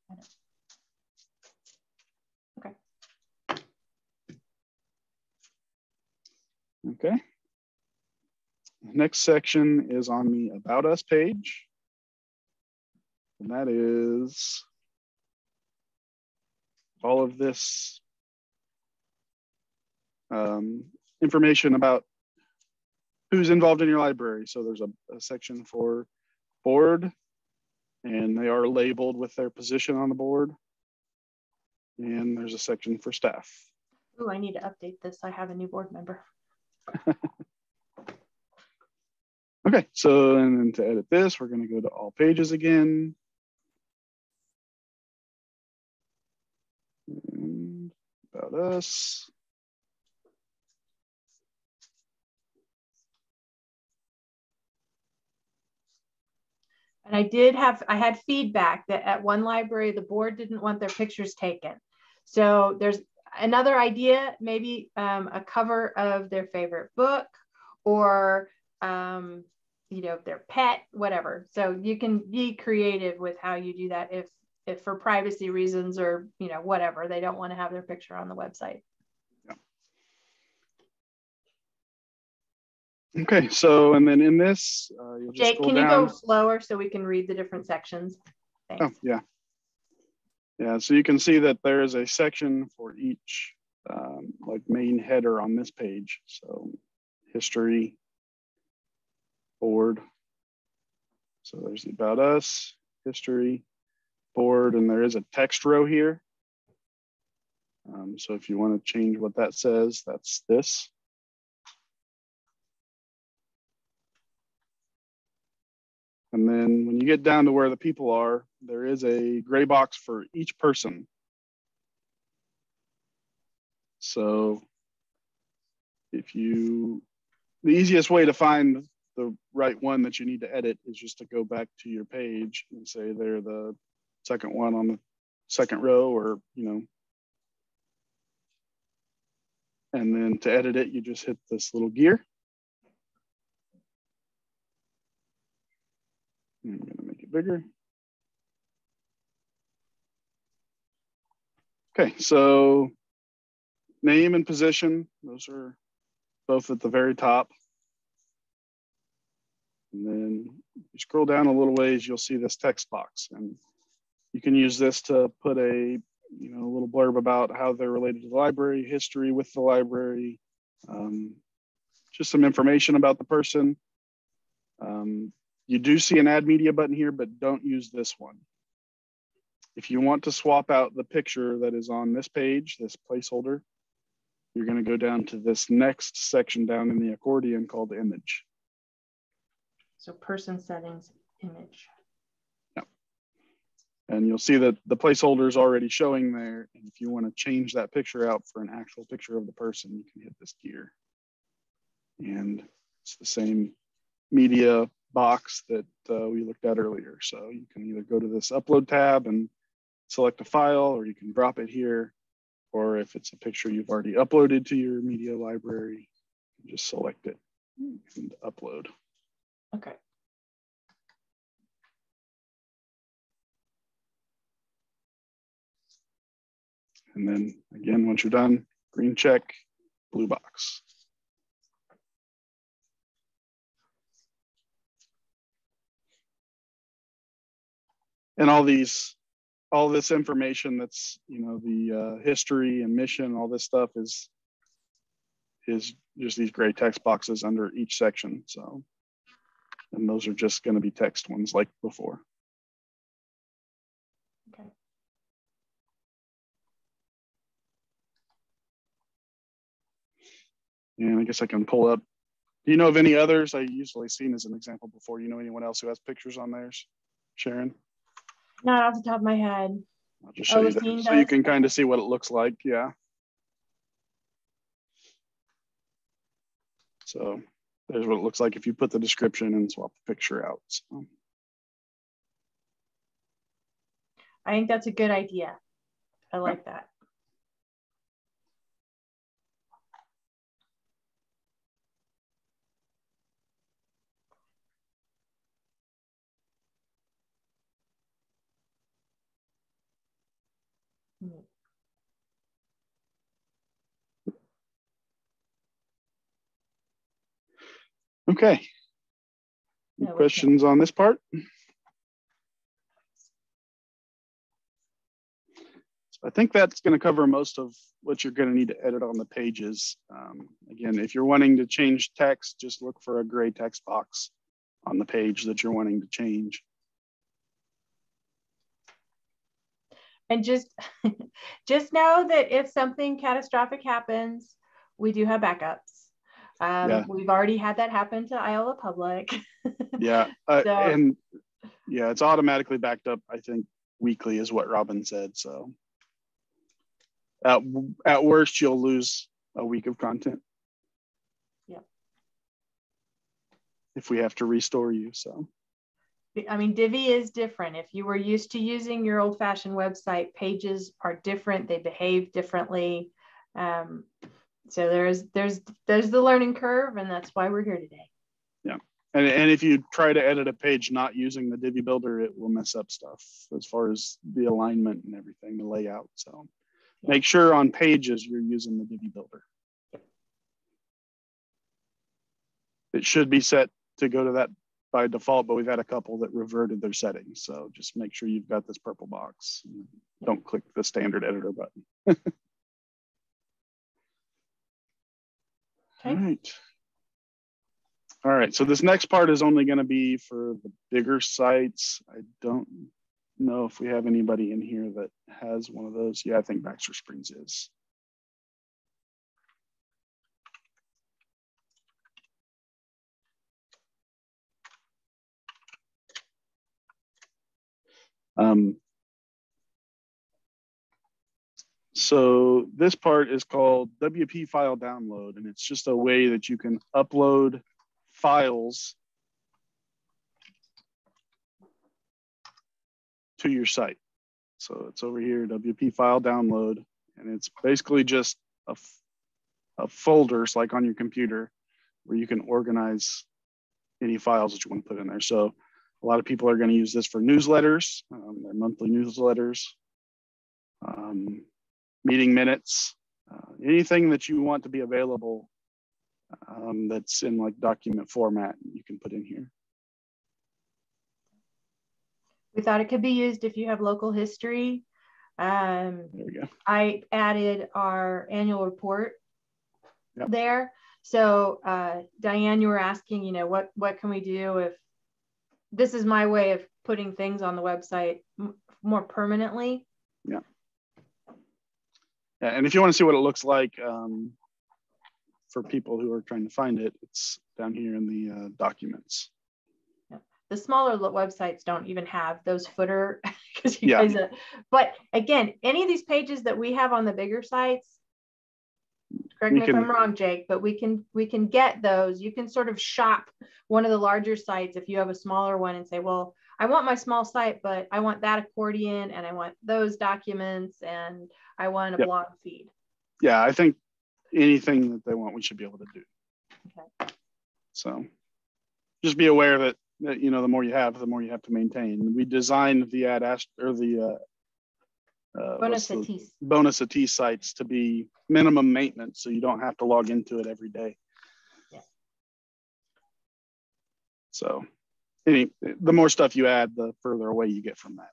Okay. Okay. The next section is on the About Us page. And that is all of this um, information about who's involved in your library. So there's a, a section for board, and they are labeled with their position on the board. And there's a section for staff. Oh, I need to update this. I have a new board member. Okay, so and then to edit this, we're going to go to all pages again. And About Us. And I did have, I had feedback that at one library, the board didn't want their pictures taken. So there's another idea, maybe um, a cover of their favorite book, or, um, you know, their pet, whatever. So you can be creative with how you do that if, if for privacy reasons or, you know, whatever, they don't want to have their picture on the website. Okay, so and then in this, uh, you'll just Jake, scroll can down. you go slower so we can read the different sections? Thanks. Oh, yeah. Yeah, so you can see that there is a section for each um, like main header on this page. So history, board. So there's the About Us, history, board, and there is a text row here. Um, so if you want to change what that says, that's this. And then when you get down to where the people are, there is a gray box for each person. So if you, the easiest way to find the right one that you need to edit is just to go back to your page and say they're the second one on the second row, or, you know, and then to edit it, you just hit this little gear. I'm going to make it bigger. Okay, so name and position, those are both at the very top. And then you scroll down a little ways, you'll see this text box. And you can use this to put a you know, a little blurb about how they're related to the library, history with the library, um, just some information about the person. Um, you do see an add media button here, but don't use this one. If you want to swap out the picture that is on this page, this placeholder, you're going to go down to this next section down in the accordion called image. So person settings, image. Yeah. And you'll see that the placeholder is already showing there. And if you want to change that picture out for an actual picture of the person, you can hit this gear. And it's the same media box that uh, we looked at earlier. So you can either go to this upload tab and select a file, or you can drop it here. Or if it's a picture you've already uploaded to your media library, just select it and upload. Okay. And then again, once you're done, green check, blue box. And all these, all this information that's, you know, the uh, history and mission, all this stuff is, is just these gray text boxes under each section. So, and those are just going to be text ones like before. Okay. And I guess I can pull up. Do you know of any others? I usually seen as an example before. You know anyone else who has pictures on theirs? Sharon? Not off the top of my head. I'll just show Oh, you that so you can kind of see what it looks like. Yeah. So there's what it looks like if you put the description and swap the picture out. So. I think that's a good idea. I like that. Okay. Any Yeah, questions on this part? So I think that's going to cover most of what you're going to need to edit on the pages. Um, again, if you're wanting to change text, just look for a gray text box on the page that you're wanting to change. And just, just know that if something catastrophic happens, we do have backups. Um, yeah. We've already had that happen to Iola Public. yeah, uh, so, and yeah, it's automatically backed up, I think, weekly is what Robin said. So at, at worst, you'll lose a week of content. Yeah. If we have to restore you, so. I mean, Divi is different. If you were used to using your old-fashioned website, pages are different. They behave differently. Um, so there's there's there's the learning curve, and that's why we're here today. Yeah, and and if you try to edit a page not using the Divi Builder, it will mess up stuff as far as the alignment and everything, the layout. So yeah. Make sure on pages you're using the Divi Builder. It should be set to go to that by default, but we've had a couple that reverted their settings. So just make sure you've got this purple box. Don't click the standard editor button. Okay. All right. All right, so this next part is only gonna be for the bigger sites. I don't know if we have anybody in here that has one of those. Yeah, I think Baxter Springs is. Um, so this part is called W P file download, and it's just a way that you can upload files to your site. So it's over here, W P file download, and it's basically just a, a folders like on your computer where you can organize any files that you want to put in there. So A lot of people are going to use this for newsletters, um, their monthly newsletters, um, meeting minutes, uh, anything that you want to be available um, that's in like document format, you can put in here. We thought it could be used if you have local history. Um, there we go. I added our annual report yep. there. So uh, Diane, you were asking, you know, what, what can we do if this is my way of putting things on the website more permanently? Yeah. Yeah, and if you want to see what it looks like um, for people who are trying to find it, it's down here in the uh, documents. Yeah. The smaller websites don't even have those footer because you yeah. guys. Uh, but again, any of these pages that we have on the bigger sites, correct we me can, if I'm wrong, Jake, but we can we can get those. You can sort of shop one of the larger sites if you have a smaller one and say, well, I want my small site, but I want that accordion and I want those documents and I want a yep. blog feed. Yeah, I think anything that they want, we should be able to do. Okay. So just be aware that, that, you know, the more you have, the more you have to maintain. We designed the ad or the uh, uh, bonus Atis. bonus Atis sites to be minimum maintenance, so you don't have to log into it every day. Yeah. So any, the more stuff you add, the further away you get from that.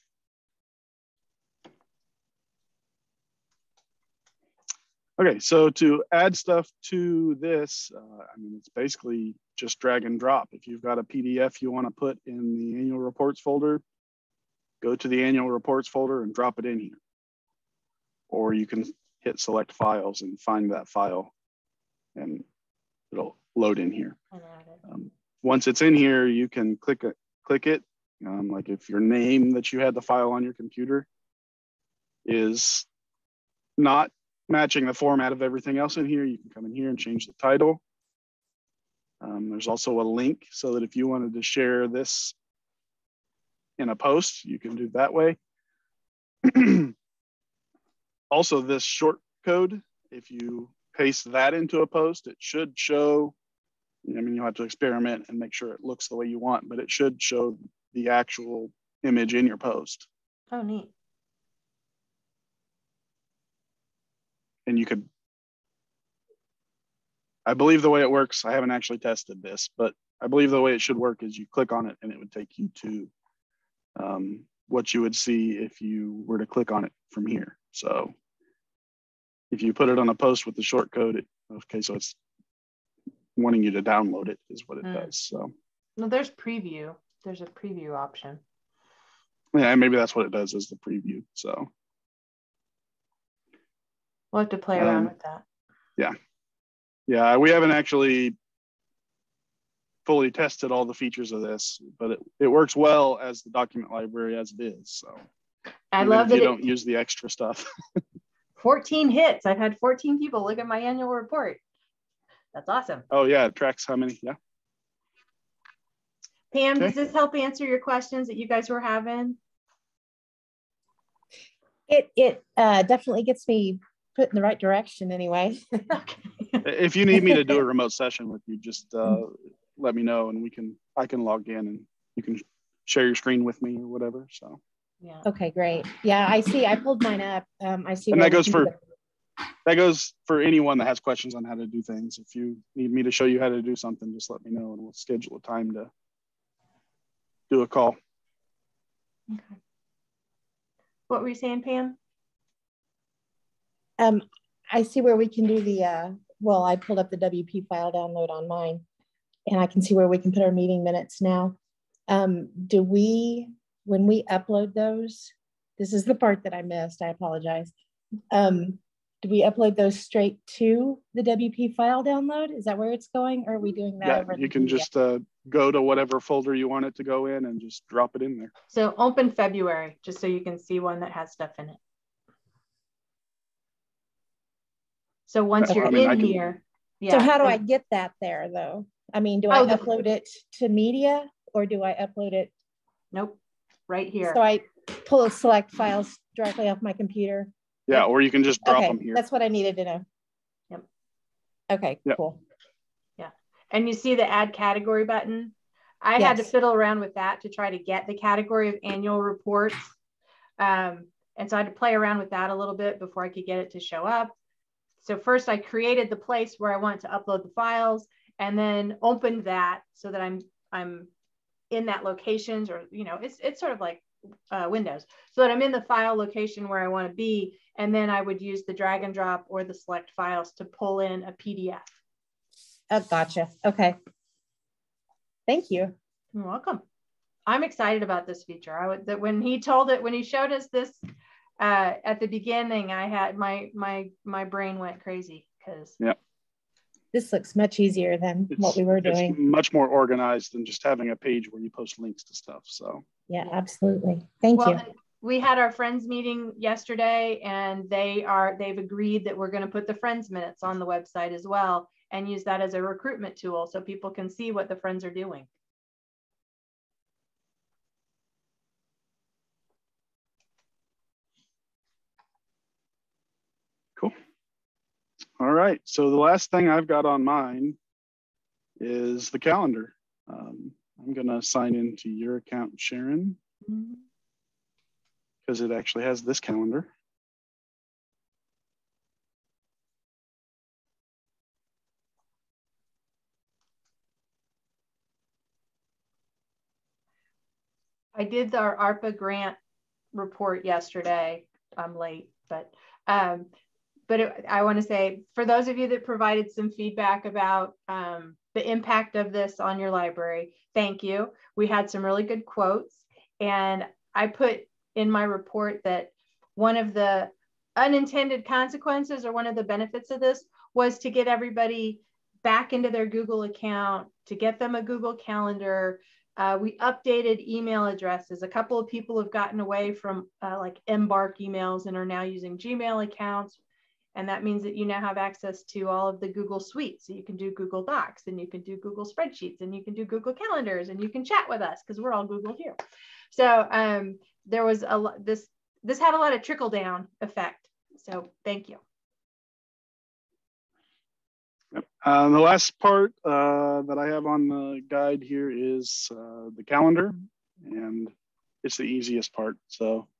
Okay, so to add stuff to this, uh, I mean, it's basically just drag and drop. If you've got a P D F you want to put in the annual reports folder, go to the annual reports folder and drop it in here. Or you can hit select files and find that file and it'll load in here. Um, once it's in here, you can click it, click it. Um, like if your name that you had the file on your computer is not matching the format of everything else in here, you can come in here and change the title. Um, there's also a link so that if you wanted to share this in a post, you can do it that way. Also, this short code, if you paste that into a post, it should show, I mean, you'll have to experiment and make sure it looks the way you want, but it should show the actual image in your post. Oh, neat. And you could, I believe the way it works, I haven't actually tested this, but I believe the way it should work is you click on it and it would take you to um, what you would see if you were to click on it from here. So if you put it on a post with the short code, it, okay, so it's wanting you to download it is what it mm. does. So no, there's preview. There's a preview option. Yeah, maybe that's what it does is the preview. So we'll have to play around um, with that. Yeah. Yeah, we haven't actually fully tested all the features of this, but it, it works well as the document library as it is. So I love that you it, don't use the extra stuff. fourteen hits. I've had fourteen people look at my annual report. That's awesome. Oh yeah, it tracks how many, yeah. Pam, okay. Does this help answer your questions that you guys were having? It, it uh, definitely gets me put in the right direction anyway. Okay. If you need me to do a remote session with you, just uh, let me know and we can, I can log in and you can share your screen with me or whatever. So. Yeah. Okay, great. Yeah, I see. I pulled mine up. Um, I see. And that goes for, that goes for anyone that has questions on how to do things. If you need me to show you how to do something, just let me know and we'll schedule a time to do a call. Okay. What were you saying, Pam? Um, I see where we can do the, uh, well, I pulled up the W P file download on mine and I can see where we can put our meeting minutes now. Um, do we, when we upload those, this is the part that I missed, I apologize. Um, do we upload those straight to the W P file download? Is that where it's going? Or are we doing that? Yeah, over you can media? just uh, go to whatever folder you want it to go in and just drop it in there. So open February, just so you can see one that has stuff in it. So once you're I mean, in can, here. Yeah. So how do I get that there though? I mean, do I oh, upload the, it to media or do I upload it? Nope, right here. So I pull a select files directly off my computer. Yeah, or you can just drop okay, them here. That's what I needed to know. Yep. Okay, yep. Cool. Yeah, and you see the add category button. I had to Yes. fiddle around with that to try to get the category of annual reports. Um, and so I had to play around with that a little bit before I could get it to show up. So first I created the place where I wanted to upload the files, and then opened that so that I'm I'm in that locations, or you know, it's it's sort of like uh, Windows, so that I'm in the file location where I want to be, and then I would use the drag and drop or the select files to pull in a P D F. Oh, gotcha. Okay. Thank you. You're welcome. I'm excited about this feature. I would that when he told it, when he showed us this uh, at the beginning, I had my my my brain went crazy because yeah, this looks much easier than it's, what we were doing. It's much more organized than just having a page where you post links to stuff. So yeah, absolutely. Thank well, you. We had our friends meeting yesterday, and they are they've agreed that we're going to put the friends minutes on the website as well, and use that as a recruitment tool so people can see what the friends are doing. cool. All right. So the last thing I've got on mine is the calendar. Um, I'm going to sign into your account, Sharon, because it actually has this calendar. I did our ARPA grant report yesterday. I'm late, but um, but it, I want to say, for those of you that provided some feedback about um, the impact of this on your library, thank you. We had some really good quotes, and I put in my report that one of the unintended consequences, or one of the benefits of this, was to get everybody back into their Google account, to get them a Google Calendar. Uh, we updated email addresses. A couple of people have gotten away from uh, like Embark emails and are now using Gmail accounts. And that means that you now have access to all of the Google suites. So you can do Google Docs, and you can do Google Spreadsheets, and you can do Google Calendars, and you can chat with us because we're all Google here. So um, there was a lot, this, this had a lot of trickle down effect. So thank you. Yep. Uh, the last part uh, that I have on the guide here is uh, the calendar, and it's the easiest part. So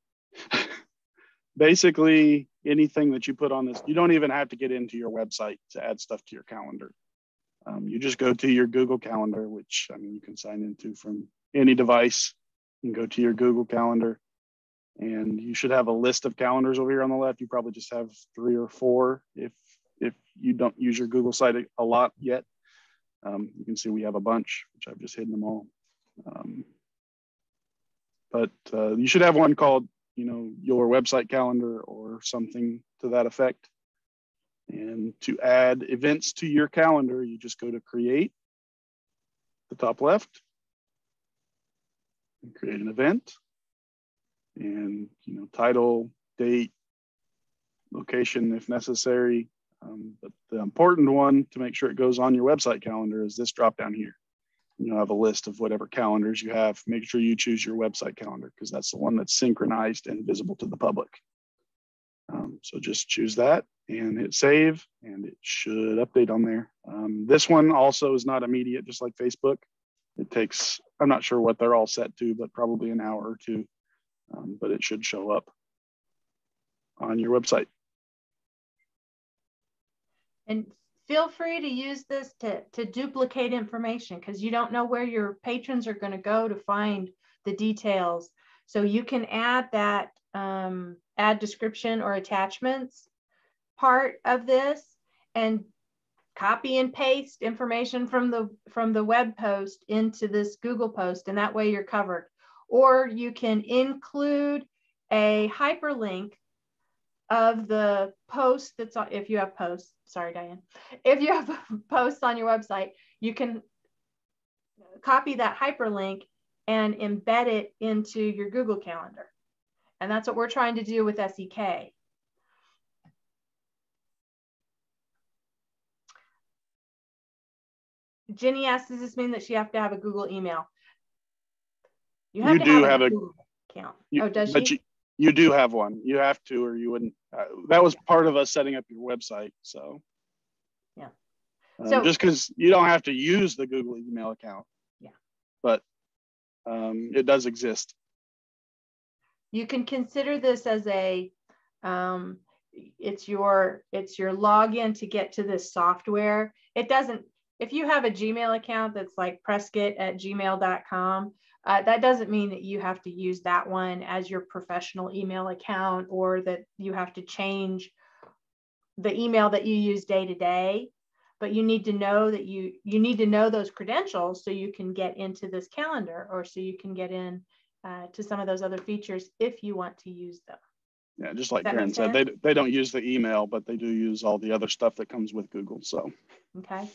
basically anything that you put on this, you don't even have to get into your website to add stuff to your calendar. Um, you just go to your Google Calendar, which I mean, you can sign into from any device. You can go to your Google Calendar, and you should have a list of calendars over here on the left. You probably just have three or four if if you don't use your Google site a lot yet. Um, you can see we have a bunch, which I've just hidden them all. Um, but uh, you should have one called, you know, your website calendar or something to that effect. And to add events to your calendar, you just go to create, the top left, and create an event. And, you know, title, date, location if necessary. Um, but the important one to make sure it goes on your website calendar is this drop down here. You'll have a list of whatever calendars you have. Make sure you choose your website calendar because that's the one that's synchronized and visible to the public. Um, so just choose that and hit save, and it should update on there. Um, this one also is not immediate, just like Facebook. It takes, I'm not sure what they're all set to, but probably an hour or two, um, but it should show up on your website. And feel free to use this to, to duplicate information, because you don't know where your patrons are going to go to find the details. So you can add that um, add description or attachments part of this and copy and paste information from the from the web post into this Google post, and that way you're covered. Or you can include a hyperlink of the post that's on, if you have posts, sorry, Diane, if you have posts on your website, you can copy that hyperlink and embed it into your Google Calendar. And that's what we're trying to do with S E K. Jenny asks, does this mean that she have to have a Google email? You have you to do have, have a, a Google account. You, oh, does but she? You, you do have one. You have to, or you wouldn't. Uh, that was part of us setting up your website. So, yeah. Um, So just because you don't have to use the Google email account. Yeah. but um, it does exist. You can consider this as a, um, it's your, it's your login to get to this software. It doesn't, if you have a Gmail account that's like Prescott at gmail dot com, uh, that doesn't mean that you have to use that one as your professional email account, or that you have to change the email that you use day to day. But you need to know that you, you need to know those credentials so you can get into this calendar, or so you can get in uh, to some of those other features if you want to use them. Yeah, just like Does that Karen make said, they, sense? they don't use the email, but they do use all the other stuff that comes with Google. So, Okay.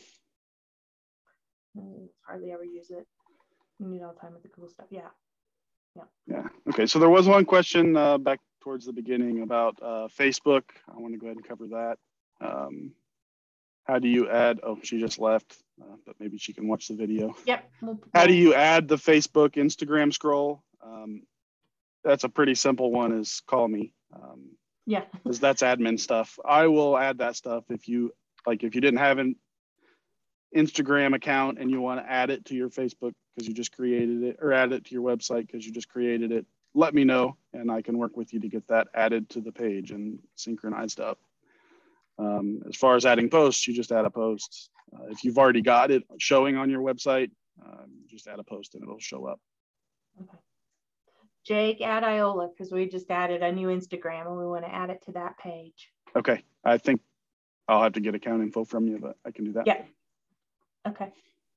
Mm, hardly ever use it. You need all the time with the Google stuff. Yeah. Yeah. yeah. Okay. So there was one question uh, back towards the beginning about uh, Facebook. I want to go ahead and cover that. Um, how do you add, oh, she just left, uh, but maybe she can watch the video. Yep. We'll, How do we'll- you add the Facebook Instagram scroll? Um, that's a pretty simple one, is call me. Um, yeah. because that's admin stuff. I will add that stuff if you, like, if you didn't have an Instagram account and you want to add it to your Facebook because you just created it, or add it to your website because you just created it, let me know and I can work with you to get that added to the page and synchronized up. Um, as far as adding posts, you just add a post. Uh, if you've already got it showing on your website, um, just add a post and it'll show up. Okay. Jake, add Iola, because we just added a new Instagram and we want to add it to that page. Okay. I think I'll have to get account info from you, but I can do that. Yeah. Okay.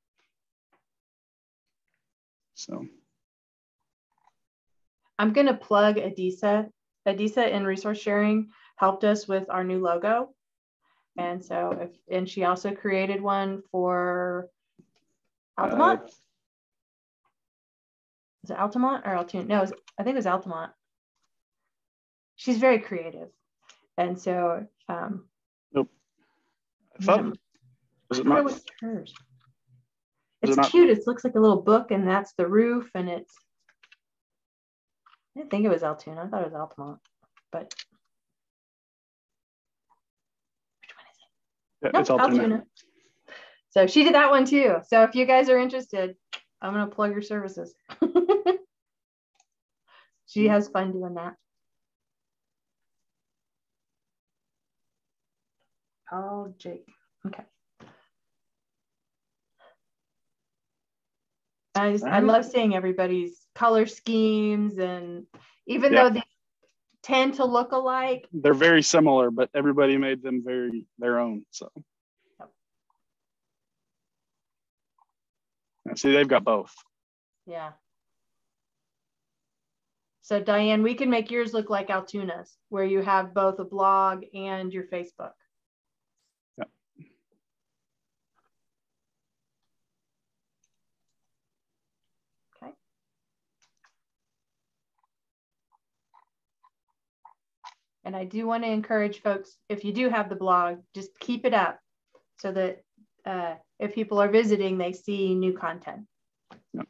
So I'm going to plug Adisa. Adisa in resource sharing helped us with our new logo. And so, if, and she also created one for Altamont. Uh, Is it Altamont or Altoona? No, it was, I think it was Altamont. She's very creative. And so, um, nope. I thought, yeah, was it I not? what's hers? Was It's it not? cute. It looks like a little book, and that's the roof. And it's, I didn't think it was Altoona. I thought it was Altamont, but which one is it? Yeah, Nope, it's Altoona. Altoona. So she did that one too. So if you guys are interested, I'm going to plug your services. She has fun doing that. Oh, Jake. Okay. I, just, I love seeing everybody's color schemes, and even yeah. though they tend to look alike, they're very similar, but everybody made them very their own. So yep. See, they've got both. Yeah. So Diane, we can make yours look like Altoona's, where you have both a blog and your Facebook. Yep. Okay. And I do want to encourage folks, if you do have the blog, just keep it up so that uh, if people are visiting, they see new content. Yep.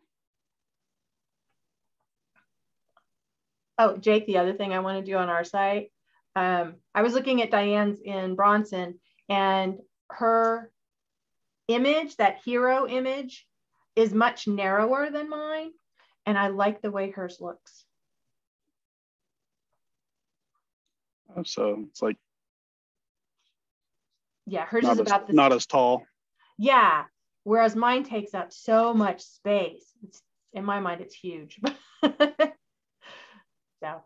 Oh, Jake, the other thing I want to do on our site, um, I was looking at Diane's in Bronson, and her image, that hero image, is much narrower than mine. And I like the way hers looks. Oh, so it's like, yeah, hers not is as, about this. Not as tall. Yeah. Whereas mine takes up so much space. It's, in my mind, it's huge. So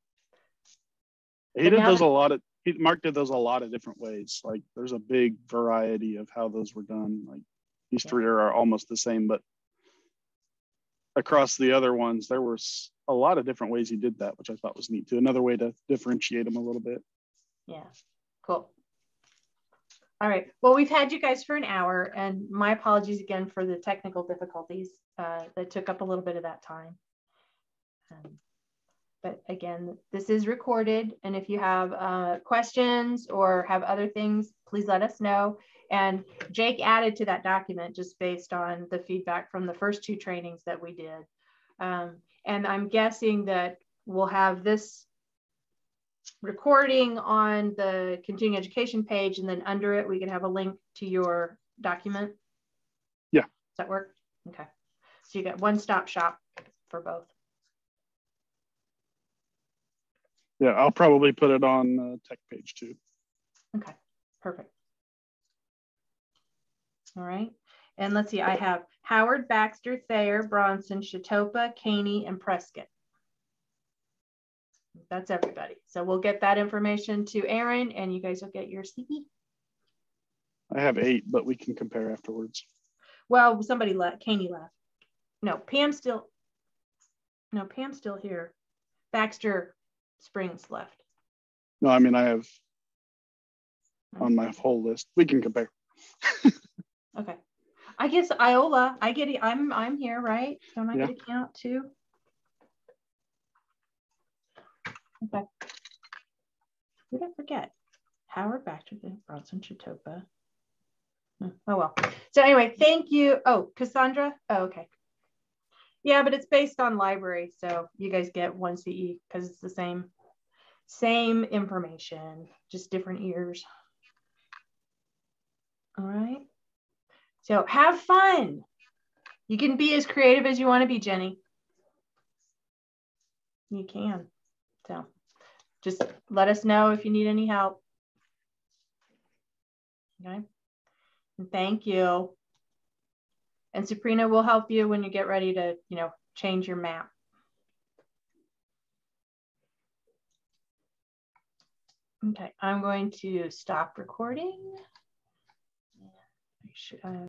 he did those that, a lot of he Mark did those a lot of different ways. Like there's a big variety of how those were done. Like these yeah. three are almost the same, but across the other ones, there was a lot of different ways he did that, which I thought was neat too. Another way to differentiate them a little bit. Yeah, cool. All right. Well, we've had you guys for an hour, and my apologies again for the technical difficulties uh, that took up a little bit of that time. Um, But again, this is recorded. And if you have uh, questions or have other things, please let us know. And Jake added to that document just based on the feedback from the first two trainings that we did. Um, and I'm guessing that we'll have this recording on the continuing education page, and then under it, we can have a link to your document. Yeah. Does that work? Okay. So you got one-stop shop for both. Yeah, I'll probably put it on uh, tech page too. Okay, perfect. All right. And let's see, I have Howard, Baxter, Thayer, Bronson, Chautauqua, Caney, and Prescott. That's everybody. So we'll get that information to Aaron and you guys will get your C E. I have eight, but we can compare afterwards. Well, somebody left, Caney left. No, Pam's still, no, Pam's still here. Baxter Springs left. No, I mean, I have on my whole list. We can compare. Okay. I guess Iola, I get it. I'm I'm here, right? Don't I Yeah. get a count too? Okay. Who did I forget? Howard, Baxter, Bronson, Chautauqua. Oh well. So anyway, thank you. Oh, Cassandra. Oh, okay. Yeah, but it's based on library, so you guys get one C E because it's the same, same information, just different years. All right. So have fun. You can be as creative as you want to be, Jenny. You can. So just let us know if you need any help. Okay. And thank you. And Sabrina will help you when you get ready to, you know, change your map. Okay, I'm going to stop recording. I should, uh,